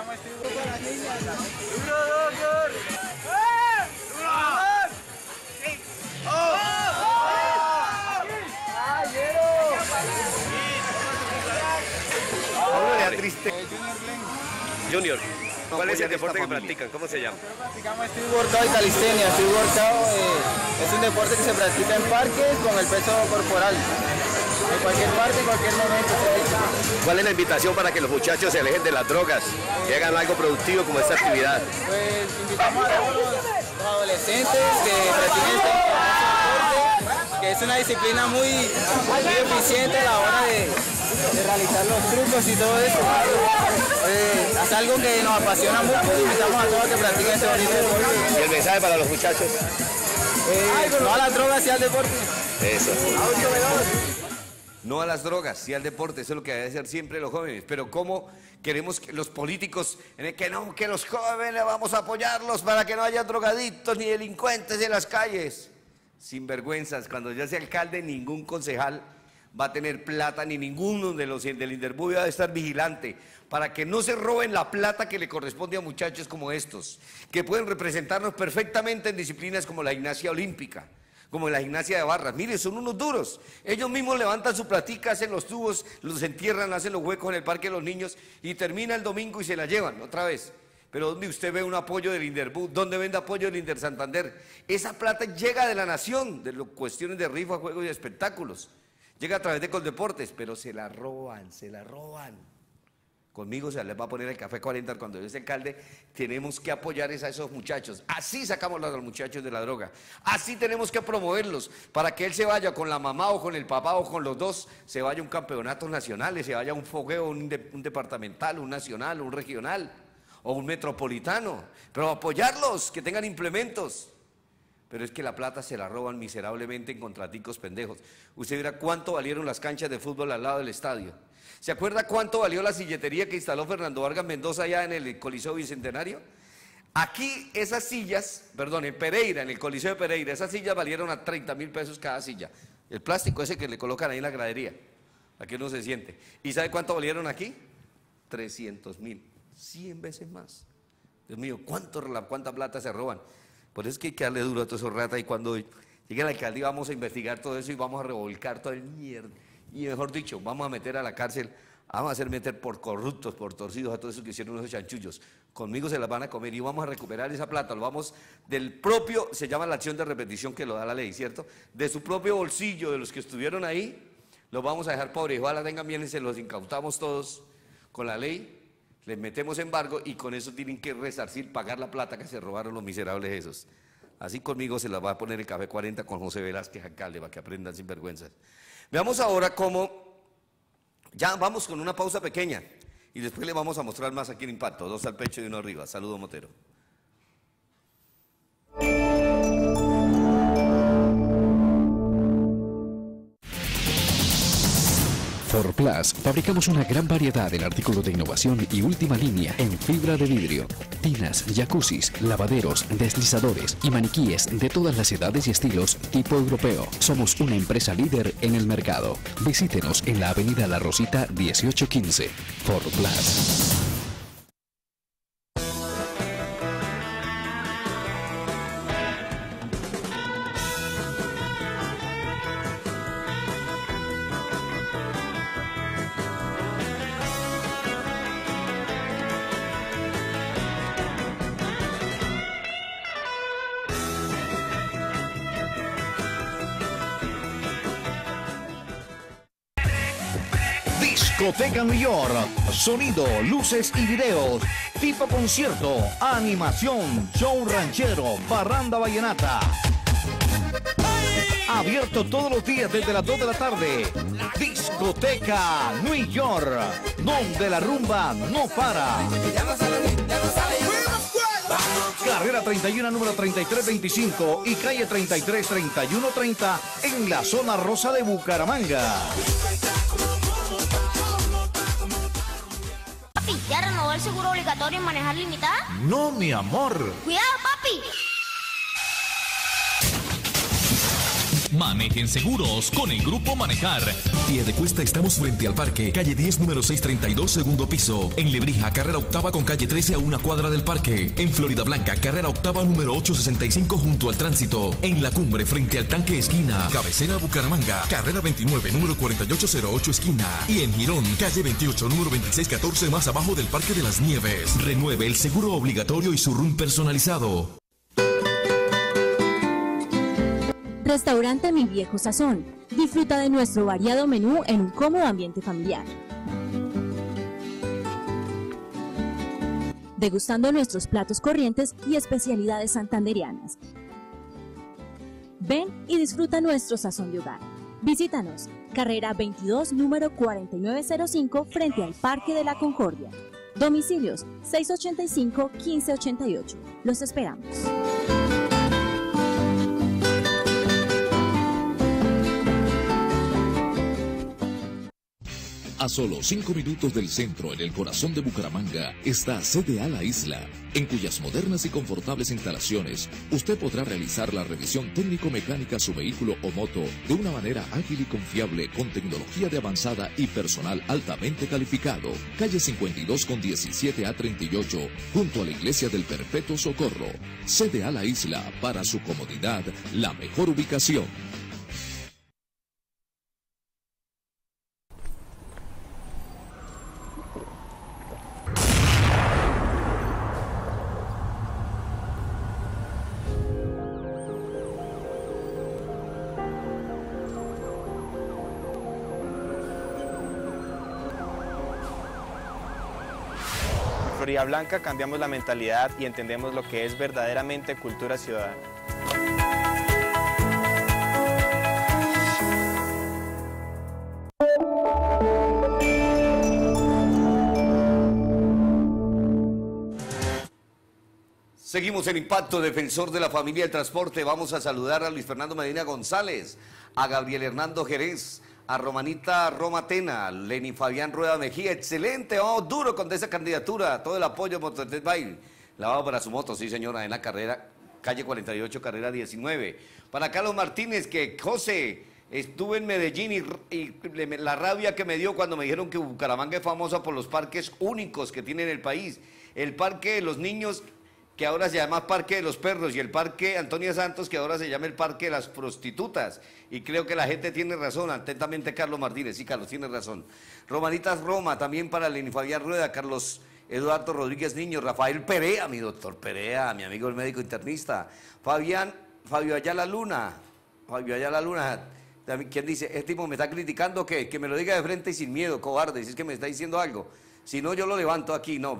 Speaker 2: Triste. Junior, ¿cuál es el deporte que practican? ¿Cómo se llama?
Speaker 10: Practicamos street workout y calistenia. Street workout es un deporte que se practica en parques con el peso corporal. En cualquier parte, en cualquier momento.
Speaker 9: ¿Cuál es la invitación para que los muchachos se alejen de las drogas y hagan algo productivo como esta actividad?
Speaker 10: Pues invitamos a todos los adolescentes que practiquen este deporte, que es una disciplina muy eficiente a la hora de realizar los trucos y todo eso. Es algo que nos apasiona mucho y invitamos a todos a que practiquen este bonito deporte.
Speaker 9: ¿Y el mensaje para los muchachos?
Speaker 10: No a las drogas y al deporte.
Speaker 9: Eso.
Speaker 2: No a las drogas, sí al deporte, eso es lo que deben hacer siempre los jóvenes. Pero ¿cómo queremos que los políticos, que los jóvenes vamos a apoyarlos para que no haya drogadictos ni delincuentes en las calles? Sinvergüenzas, cuando ya sea alcalde, ningún concejal va a tener plata, ni ninguno de los del Inderbú va a estar vigilante, para que no se roben la plata que le corresponde a muchachos como estos, que pueden representarnos perfectamente en disciplinas como la gimnasia olímpica, como en la gimnasia de barras. Mire, son unos duros. Ellos mismos levantan su platica, hacen los tubos, los entierran, hacen los huecos en el Parque de los Niños y termina el domingo y se la llevan otra vez. Pero ¿dónde usted ve un apoyo del Inderbú? ¿Dónde vende apoyo del Inder Santander? Esa plata llega de la nación, de las cuestiones de rifa, juegos y espectáculos. Llega a través de Coldeportes, pero se la roban, se la roban. Conmigo se les va a poner el café 40 cuando yo sea alcalde. Tenemos que apoyar a esos muchachos. Así sacamos a los muchachos de la droga. Así tenemos que promoverlos para que él se vaya con la mamá o con el papá o con los dos, se vaya a un campeonato nacional, se vaya a un fogueo, un departamental, un nacional, un regional o un metropolitano. Pero apoyarlos, que tengan implementos. Pero es que la plata se la roban miserablemente en contraticos pendejos. Usted verá cuánto valieron las canchas de fútbol al lado del estadio. ¿Se acuerda cuánto valió la silletería que instaló Fernando Vargas Mendoza allá en el Coliseo Bicentenario? Aquí esas sillas, perdón, en Pereira, en el Coliseo de Pereira, esas sillas valieron a 30.000 pesos cada silla. El plástico ese que le colocan ahí en la gradería, para que uno se siente. ¿Y sabe cuánto valieron aquí? 300.000, 100 veces más. Dios mío, ¿cuánta plata se roban? Por eso es que hay que darle duro a todos esos ratas y cuando llegue la alcaldía vamos a investigar todo eso y vamos a revolcar todo el mierda. Y mejor dicho, vamos a meter a la cárcel, vamos a hacer meter por corruptos, por torcidos a todos esos que hicieron esos chanchullos. Conmigo se las van a comer y vamos a recuperar esa plata, lo vamos del propio, se llama la acción de repetición que lo da la ley, ¿cierto? De su propio bolsillo, de los que estuvieron ahí, los vamos a dejar pobres. Ojalá tengan bienes, se los incautamos todos con la ley. Les metemos embargo y con eso tienen que resarcir, pagar la plata que se robaron los miserables esos. Así conmigo se las va a poner el café 40 con José Velázquez, alcalde, para que aprendan sin vergüenzas. Veamos ahora cómo, ya vamos con una pausa pequeña y después le vamos a mostrar más aquí en Impacto. 2 al pecho y 1 arriba. Saludo, Motero.
Speaker 7: Forplast, fabricamos una gran variedad en artículos de innovación y última línea en fibra de vidrio. Tinas, jacuzzis, lavaderos, deslizadores y maniquíes de todas las edades y estilos tipo europeo. Somos una empresa líder en el mercado. Visítenos en la avenida La Rosita 1815. Forplast.
Speaker 11: Discoteca New York, sonido, luces y videos, tipo concierto, animación, show ranchero, parranda vallenata. Abierto todos los días desde las 2 de la tarde. Discoteca New York, donde la rumba no para. Carrera 31, número 3325 y calle 33, 3130 en la zona rosa de Bucaramanga.
Speaker 4: Papi, ¿ya renovó el seguro obligatorio en manejar limitada?
Speaker 11: No, mi amor.
Speaker 4: ¡Cuidado, papi!
Speaker 5: Manejen seguros con el Grupo Manejar. Piedecuesta, estamos frente al parque, calle 10, número 632, segundo piso. En Lebrija, carrera octava con calle 13 a una cuadra del parque. En Florida Blanca, carrera octava, número 865 junto al tránsito. En La Cumbre, frente al tanque esquina. Cabecera Bucaramanga, carrera 29, número 4808 esquina. Y en Girón, calle 28, número 2614 más abajo del Parque de las Nieves. Renueve el seguro obligatorio y su RUN personalizado.
Speaker 6: Restaurante Mi Viejo Sazón. Disfruta de nuestro variado menú en un cómodo ambiente familiar. Degustando nuestros platos corrientes y especialidades santanderianas. Ven y disfruta nuestro sazón de hogar. Visítanos, carrera 22, número 4905, frente al Parque de la Concordia. Domicilios 685-1588. Los esperamos.
Speaker 1: A solo 5 minutos del centro, en el corazón de Bucaramanga, está CDA La Isla, en cuyas modernas y confortables instalaciones usted podrá realizar la revisión técnico-mecánica a su vehículo o moto de una manera ágil y confiable, con tecnología de avanzada y personal altamente calificado. Calle 52 con 17 a 38, junto a la Iglesia del Perpetuo Socorro. CDA La Isla, para su comodidad, la mejor ubicación.
Speaker 3: Florida Blanca cambiamos la mentalidad y entendemos lo que es verdaderamente cultura ciudadana.
Speaker 2: Seguimos en Impacto, defensor de la familia del transporte. Vamos a saludar a Luis Fernando Medina González, a Gabriel Hernando Jerez, a Romanita Romatena, Lenny Fabián Rueda Mejía. Excelente, vamos duro con esa candidatura. Todo el apoyo a Mototest Bail. Lavado para su moto, sí señora, en la carrera, calle 48, carrera 19. Para Carlos Martínez, que José, estuve en Medellín y la rabia que me dio cuando me dijeron que Bucaramanga es famosa por los parques únicos que tiene en el país. El parque de los niños, que ahora se llama Parque de los Perros, y el Parque Antonia Santos, que ahora se llama el Parque de las Prostitutas. Y creo que la gente tiene razón. Atentamente, Carlos Martínez. Sí, Carlos, tiene razón. Romanitas Roma, también para Lenny Fabián Rueda, Carlos Eduardo Rodríguez Niño, Rafael Perea, mi doctor Perea, mi amigo el médico internista, Fabio Ayala Luna, ¿quién dice? Este tipo me está criticando, que me lo diga de frente y sin miedo, cobarde, si es que me está diciendo algo. Si no, yo lo levanto aquí. No,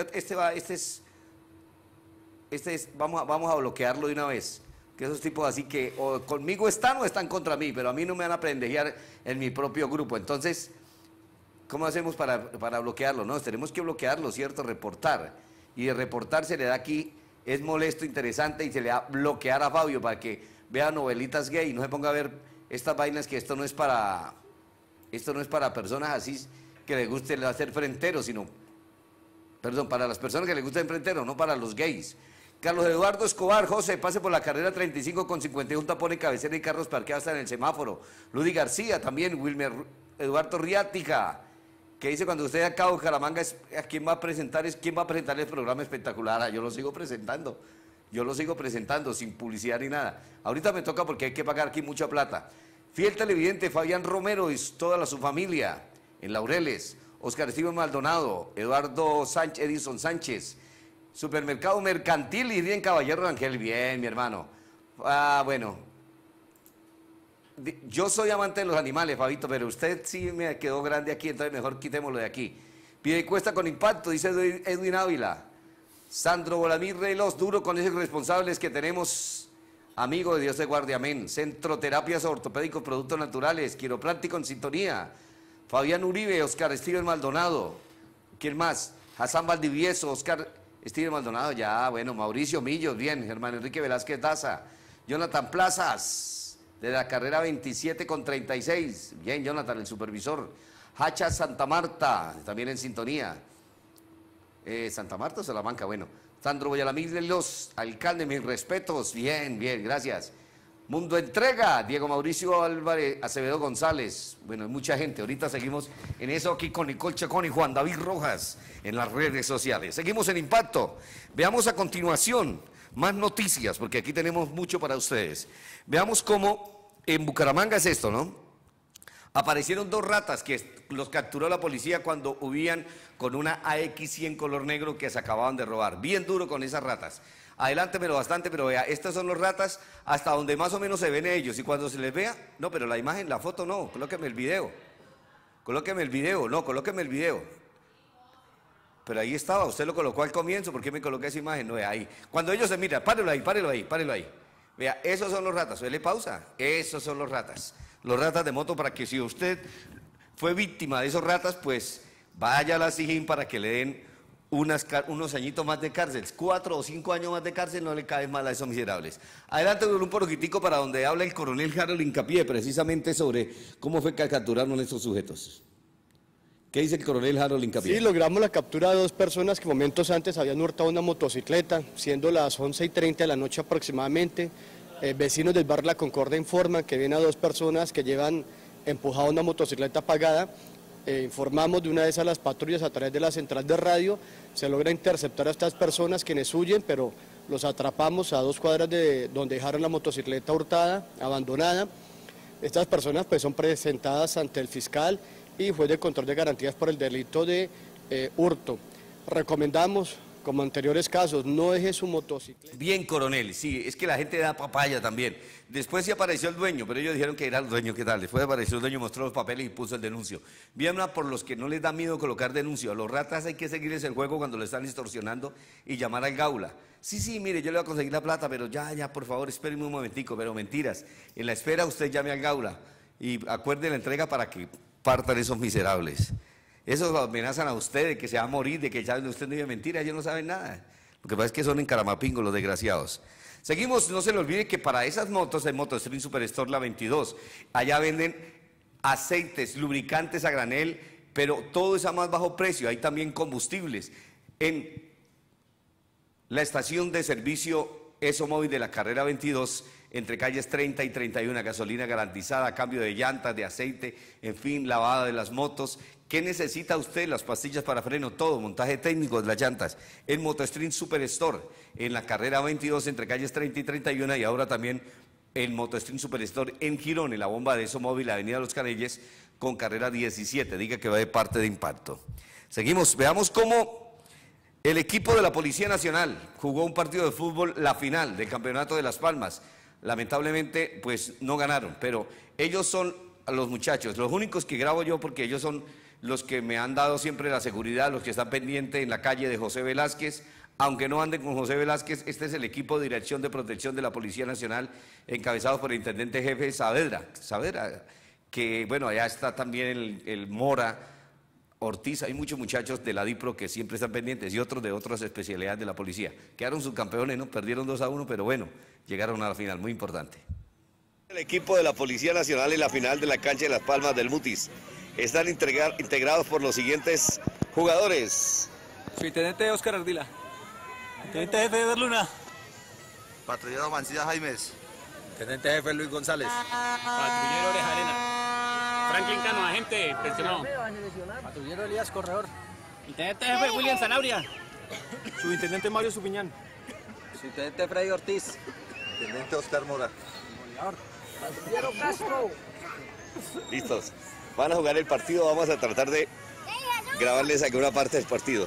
Speaker 2: vamos a bloquearlo de una vez. Que esos tipos así que o conmigo están o están contra mí, pero a mí no me van a pendejear en mi propio grupo. Entonces, ¿cómo hacemos para bloquearlo? No, tenemos que bloquearlo, ¿cierto? Reportar. Y de reportar se le da aquí, es molesto, interesante, y se le da bloquear a Fabio para que vea novelitas gay y no se ponga a ver estas vainas, que esto no es para Esto no es para personas así que les guste hacer frenteros, sino, perdón, para las personas que les gusten frenteros, no para los gays. Carlos Eduardo Escobar, José, pase por la carrera 35 con 51, tapón en cabecera y carros parqueados hasta en el semáforo. Ludy García también, Wilmer Eduardo Riática, que dice cuando usted acá Bucaramanga, ¿a quién va a presentar? ¿Quién va a presentar el programa espectacular? Ah, yo lo sigo presentando sin publicidad ni nada. Ahorita me toca porque hay que pagar aquí mucha plata. Fiel televidente, Fabián Romero y toda su familia en Laureles. Oscar Esteban Maldonado, Eduardo Sánchez, Edison Sánchez. Supermercado Mercantil y bien Caballero Rangel. Bien, mi hermano. Ah, bueno. Yo soy amante de los animales, Fabito, pero usted sí me quedó grande aquí, entonces mejor quitémoslo de aquí. Pide y cuesta con impacto, dice Edwin Ávila. Sandro Bolamir Relos, duro con esos responsables que tenemos. Amigo de Dios te guarde, amén. Centro Terapias Ortopédicos, Productos Naturales, Quiropráctico en sintonía. Fabián Uribe, Oscar Steven Maldonado. ¿Quién más? Hassan Valdivieso, Oscar Steven Maldonado, ya, bueno, Mauricio Millos, bien. Germán Enrique Velázquez Daza. Jonathan Plazas, de la carrera 27 con 36. Bien, Jonathan, el supervisor. Hacha Santa Marta, también en sintonía. Santa Marta o Salamanca, bueno. Sandro Boyalamil de los alcaldes, mis respetos. Bien, bien, gracias. Mundo Entrega, Diego Mauricio Álvarez, Acevedo González. Bueno, hay mucha gente. Ahorita seguimos en eso aquí con Nicole Chacón y Juan David Rojas en las redes sociales. Seguimos en Impacto. Veamos a continuación más noticias, porque aquí tenemos mucho para ustedes. Veamos cómo en Bucaramanga es esto, ¿no? Aparecieron dos ratas que los capturó la policía cuando huían con una AX100 color negro que se acababan de robar. Bien duro con esas ratas. Adelántemelo bastante, pero vea, estas son las ratas hasta donde más o menos se ven ellos. Y cuando se les vea, no, pero la imagen, la foto no, colóqueme el video. Colóqueme el video. Pero ahí estaba, usted lo colocó al comienzo, ¿por qué me coloca esa imagen? No, vea ahí. Cuando ellos se miran, párelo ahí. Vea, esos son los ratas, suele pausa. Esos son los ratas. Los ratas de moto, para que si usted fue víctima de esos ratas, pues vaya a la SIJIN para que le den unos añitos más de cárcel. 4 o 5 años más de cárcel no le cae mal a esos miserables. Adelante con un poquitico para donde habla el coronel Harold Hincapié, precisamente sobre cómo fue que capturaron a estos sujetos. ¿Qué dice el coronel Harold Hincapié?
Speaker 12: Sí, logramos la captura de 2 personas que momentos antes habían hurtado una motocicleta, siendo las 11:30 de la noche aproximadamente. Vecinos del barrio La Concordia informan que ven a 2 personas que llevan empujada una motocicleta apagada. Informamos de una de esas las patrullas a través de la central de radio. Se logra interceptar a estas personas quienes huyen, pero los atrapamos a 2 cuadras de donde dejaron la motocicleta hurtada, abandonada. Estas personas pues son presentadas ante el fiscal y juez de control de garantías por el delito de hurto. Recomendamos, como anteriores casos, no deje su motocicleta.
Speaker 2: Bien, coronel, sí, es que la gente da papaya también. Después sí apareció el dueño, pero ellos dijeron que era el dueño, ¿qué tal? Después apareció el dueño, mostró los papeles y puso el denuncio. Bien, por los que no les da miedo colocar denuncio. A los ratas hay que seguirles el juego cuando le están extorsionando y llamar al Gaula. Sí, mire, yo le voy a conseguir la plata, pero ya, por favor, espérenme un momentico, pero mentiras. En la espera usted llame al Gaula y acuerde la entrega para que partan esos miserables. Esos amenazan a usted de que se va a morir, de que ya usted no dice mentiras, ellos no saben nada. Lo que pasa es que son encaramapingos los desgraciados. Seguimos, no se le olvide que para esas motos, en Motostream Superstore la 22, allá venden aceites, lubricantes a granel, pero todo es a más bajo precio. Hay también combustibles. En la estación de servicio ESOMóvil de la carrera 22, entre calles 30 y 31, gasolina garantizada, cambio de llantas, de aceite, en fin, lavada de las motos. ¿Qué necesita usted? Las pastillas para freno, todo, montaje técnico de las llantas. En Motostream Superstore, en la carrera 22, entre calles 30 y 31, y ahora también en Motostream Superstore en Girón, en la bomba de ESOMóvil, avenida Los Canelles, con carrera 17. Diga que va de parte de Impacto. Seguimos, veamos cómo el equipo de la Policía Nacional jugó un partido de fútbol, la final del Campeonato de Las Palmas. Lamentablemente, pues no ganaron, pero ellos son los muchachos, los únicos que grabo yo, porque ellos son los que me han dado siempre la seguridad, los que están pendientes en la calle de José Velázquez. Aunque no anden con José Velázquez, este es el equipo de Dirección de Protección de la Policía Nacional, encabezado por el Intendente Jefe Saavedra, que bueno, allá está también el Mora, Ortiz. Hay muchos muchachos de la DIPRO que siempre están pendientes y otros de otras especialidades de la policía. Quedaron subcampeones, ¿no? Perdieron 2-1, pero bueno, llegaron a la final, muy importante.
Speaker 9: El equipo de la Policía Nacional en la final de la cancha de Las Palmas del Mutis. están integrados por los siguientes jugadores.
Speaker 10: Subintendente Oscar Ardila. Teniente jefe Eder Luna.
Speaker 13: Patrullero Mancilla Jaimes.
Speaker 10: Teniente jefe Luis González.
Speaker 14: Patrullero Oreja Arena. Franklin Cano, agente pensionado.
Speaker 10: Patrullero Elías Corredor.
Speaker 14: Intendente jefe William Zanabria.
Speaker 10: Subintendente Mario Supiñán. Subintendente Freddy Ortiz.
Speaker 13: Intendente Oscar Mora.
Speaker 10: Patrullero Castro.
Speaker 9: Listos. Van a jugar el partido, vamos a tratar de grabarles alguna parte del partido.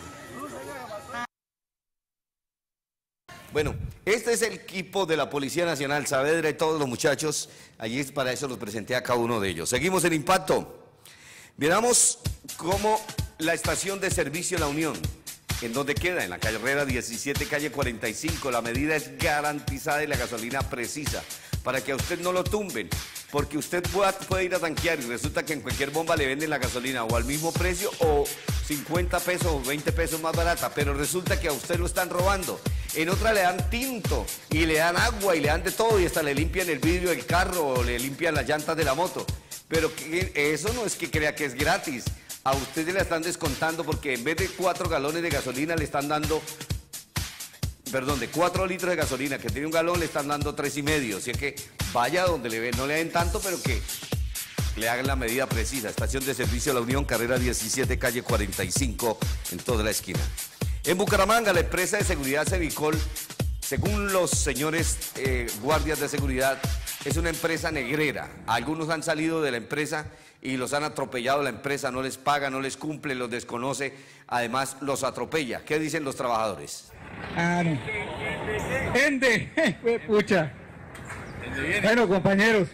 Speaker 2: Bueno, este es el equipo de la Policía Nacional, Saavedra y todos los muchachos. Allí para eso los presenté a cada uno de ellos. Seguimos en Impacto. Miramos cómo la estación de servicio La Unión, ¿en dónde queda? En la carrera 17, calle 45. La medida es garantizada y la gasolina precisa, para que a usted no lo tumben, porque usted puede ir a tanquear y resulta que en cualquier bomba le venden la gasolina o al mismo precio o 50 pesos o 20 pesos más barata, pero resulta que a usted lo están robando. En otra le dan tinto y le dan agua y le dan de todo y hasta le limpian el vidrio del carro o le limpian las llantas de la moto. Pero eso no es que crea que es gratis. A usted le están descontando porque en vez de 4 galones de gasolina le están dando, perdón, de 4 litros de gasolina que tiene un galón le están dando 3,5. Así que vaya donde no le den tanto, pero que le hagan la medida precisa. Estación de servicio La Unión, carrera 17, calle 45, en toda la esquina. En Bucaramanga, la empresa de seguridad Cevicol, según los señores guardias de seguridad, es una empresa negrera. Algunos han salido de la empresa y los han atropellado. La empresa no les paga, no les cumple, los desconoce, además los atropella. ¿Qué dicen los trabajadores?
Speaker 15: Ah, no. Gente, pucha. Bueno, compañeros.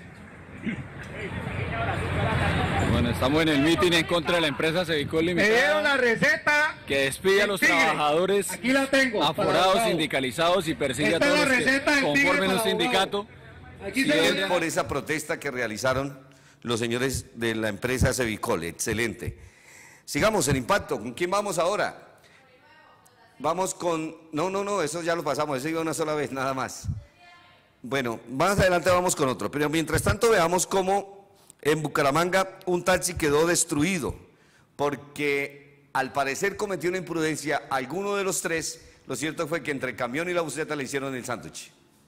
Speaker 16: Bueno, estamos en el mitin en contra de la empresa Cevicol Limitada.
Speaker 15: Me dieron la receta.
Speaker 16: Que despide a los trabajadores
Speaker 15: aquí la tengo,
Speaker 16: aforados, sindicalizados y persigue a todos los que conformen un sindicato.
Speaker 2: Aquí se por esa protesta que realizaron los señores de la empresa Cevicol. Excelente. Sigamos en Impacto. ¿Con quién vamos ahora? Vamos con... No, eso ya lo pasamos, eso iba una sola vez, nada más. Bueno, más adelante vamos con otro, pero mientras tanto veamos cómo en Bucaramanga un taxi quedó destruido, porque al parecer cometió una imprudencia alguno de los tres. Lo cierto fue que entre el camión y la buseta le hicieron el sándwich.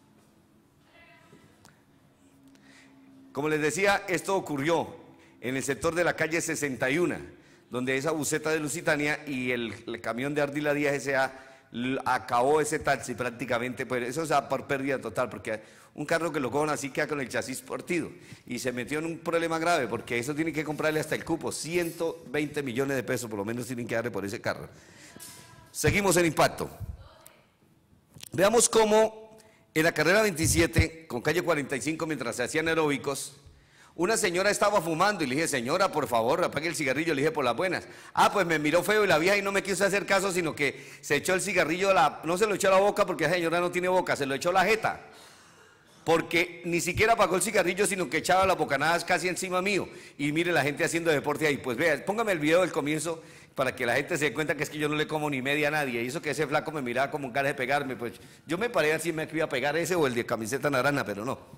Speaker 2: Como les decía, esto ocurrió en el sector de la calle 61, donde esa buseta de Lusitania y el camión de Ardila Díaz S.A. acabó ese taxi prácticamente, pues eso es por pérdida total, porque un carro que lo cojan así queda con el chasis partido y se metió en un problema grave, porque eso tiene que comprarle hasta el cupo, 120 millones de pesos por lo menos tienen que darle por ese carro. Seguimos en Impacto. Veamos cómo en la carrera 27, con calle 45, mientras se hacían aeróbicos, una señora estaba fumando y le dije, señora, por favor, apague el cigarrillo. Le dije, por las buenas. Ah, pues me miró feo y la vieja y no me quiso hacer caso, sino que se echó el cigarrillo, no se lo echó a la boca porque esa señora no tiene boca, se lo echó a la jeta. Porque ni siquiera apagó el cigarrillo, sino que echaba las bocanadas casi encima mío. Y mire la gente haciendo deporte ahí. Pues vea, póngame el video del comienzo para que la gente se dé cuenta que es que yo no le como ni media a nadie. Y eso que ese flaco me miraba como un cara de pegarme, pues yo me paré así, me iba a pegar ese o el de camiseta naranja, pero no.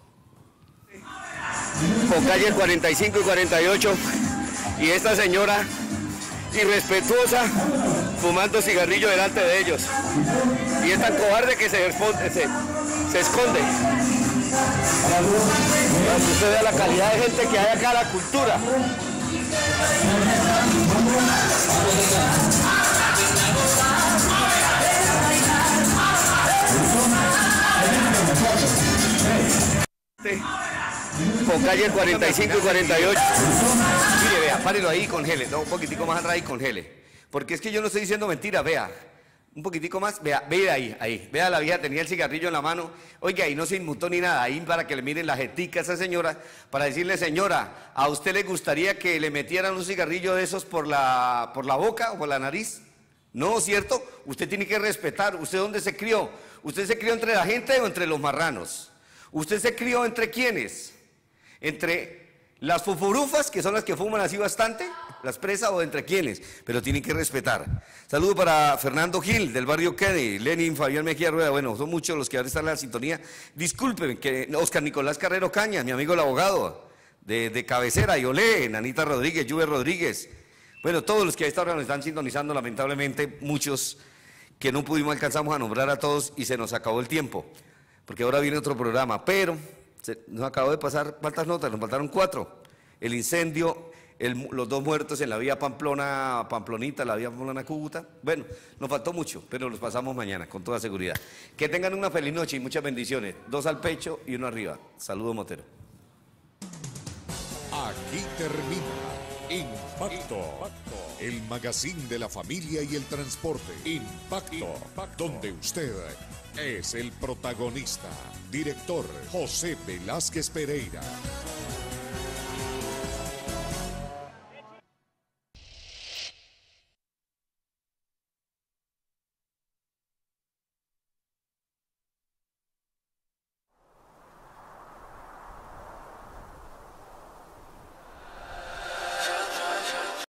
Speaker 9: Con calle 45 y 48, y esta señora irrespetuosa fumando cigarrillo delante de ellos, y es tan cobarde que se esconde. Para que usted vea la calidad de gente que hay acá, la cultura. Con calle 45 y 48.
Speaker 2: Mire, vea, párelo ahí y congele, no, un poquitico más atrás y congele. Porque es que yo no estoy diciendo mentira, vea. Un poquitico más, vea ahí. Vea, la vieja tenía el cigarrillo en la mano. Oiga, y no se inmutó ni nada. Ahí para que le miren la jetica a esa señora, para decirle, señora, ¿a usted le gustaría que le metieran un cigarrillo de esos por la boca o por la nariz? No, ¿cierto? Usted tiene que respetar. ¿Usted dónde se crió? ¿Usted se crió entre la gente o entre los marranos? ¿Usted se crió entre quiénes? ¿Entre las fufurufas, que son las que fuman así bastante, las presas, o entre quiénes? Pero tienen que respetar. Saludo para Fernando Gil, del barrio Kennedy, Lenin, Fabián Mejía Rueda. Bueno, son muchos los que ahora están en la sintonía. Discúlpenme, que Oscar Nicolás Carrero Cañas, mi amigo el abogado, de cabecera, y olé, Nanita Rodríguez, Juve Rodríguez. Bueno, todos los que a esta hora nos están sintonizando, lamentablemente, muchos que no pudimos alcanzamos a nombrar a todos y se nos acabó el tiempo, porque ahora viene otro programa, pero nos acabó de pasar, ¿cuántas notas? Nos faltaron 4. El incendio, los 2 muertos en la vía Pamplonita, la vía Pamplona-Cúcuta. Bueno, nos faltó mucho, pero los pasamos mañana, con toda seguridad. Que tengan una feliz noche y muchas bendiciones. 2 al pecho y 1 arriba. Saludos, Motero.
Speaker 1: Aquí termina Impacto, el magazine de la familia y el transporte. Impacto, donde usted es el protagonista. Director José Velázquez Pereira.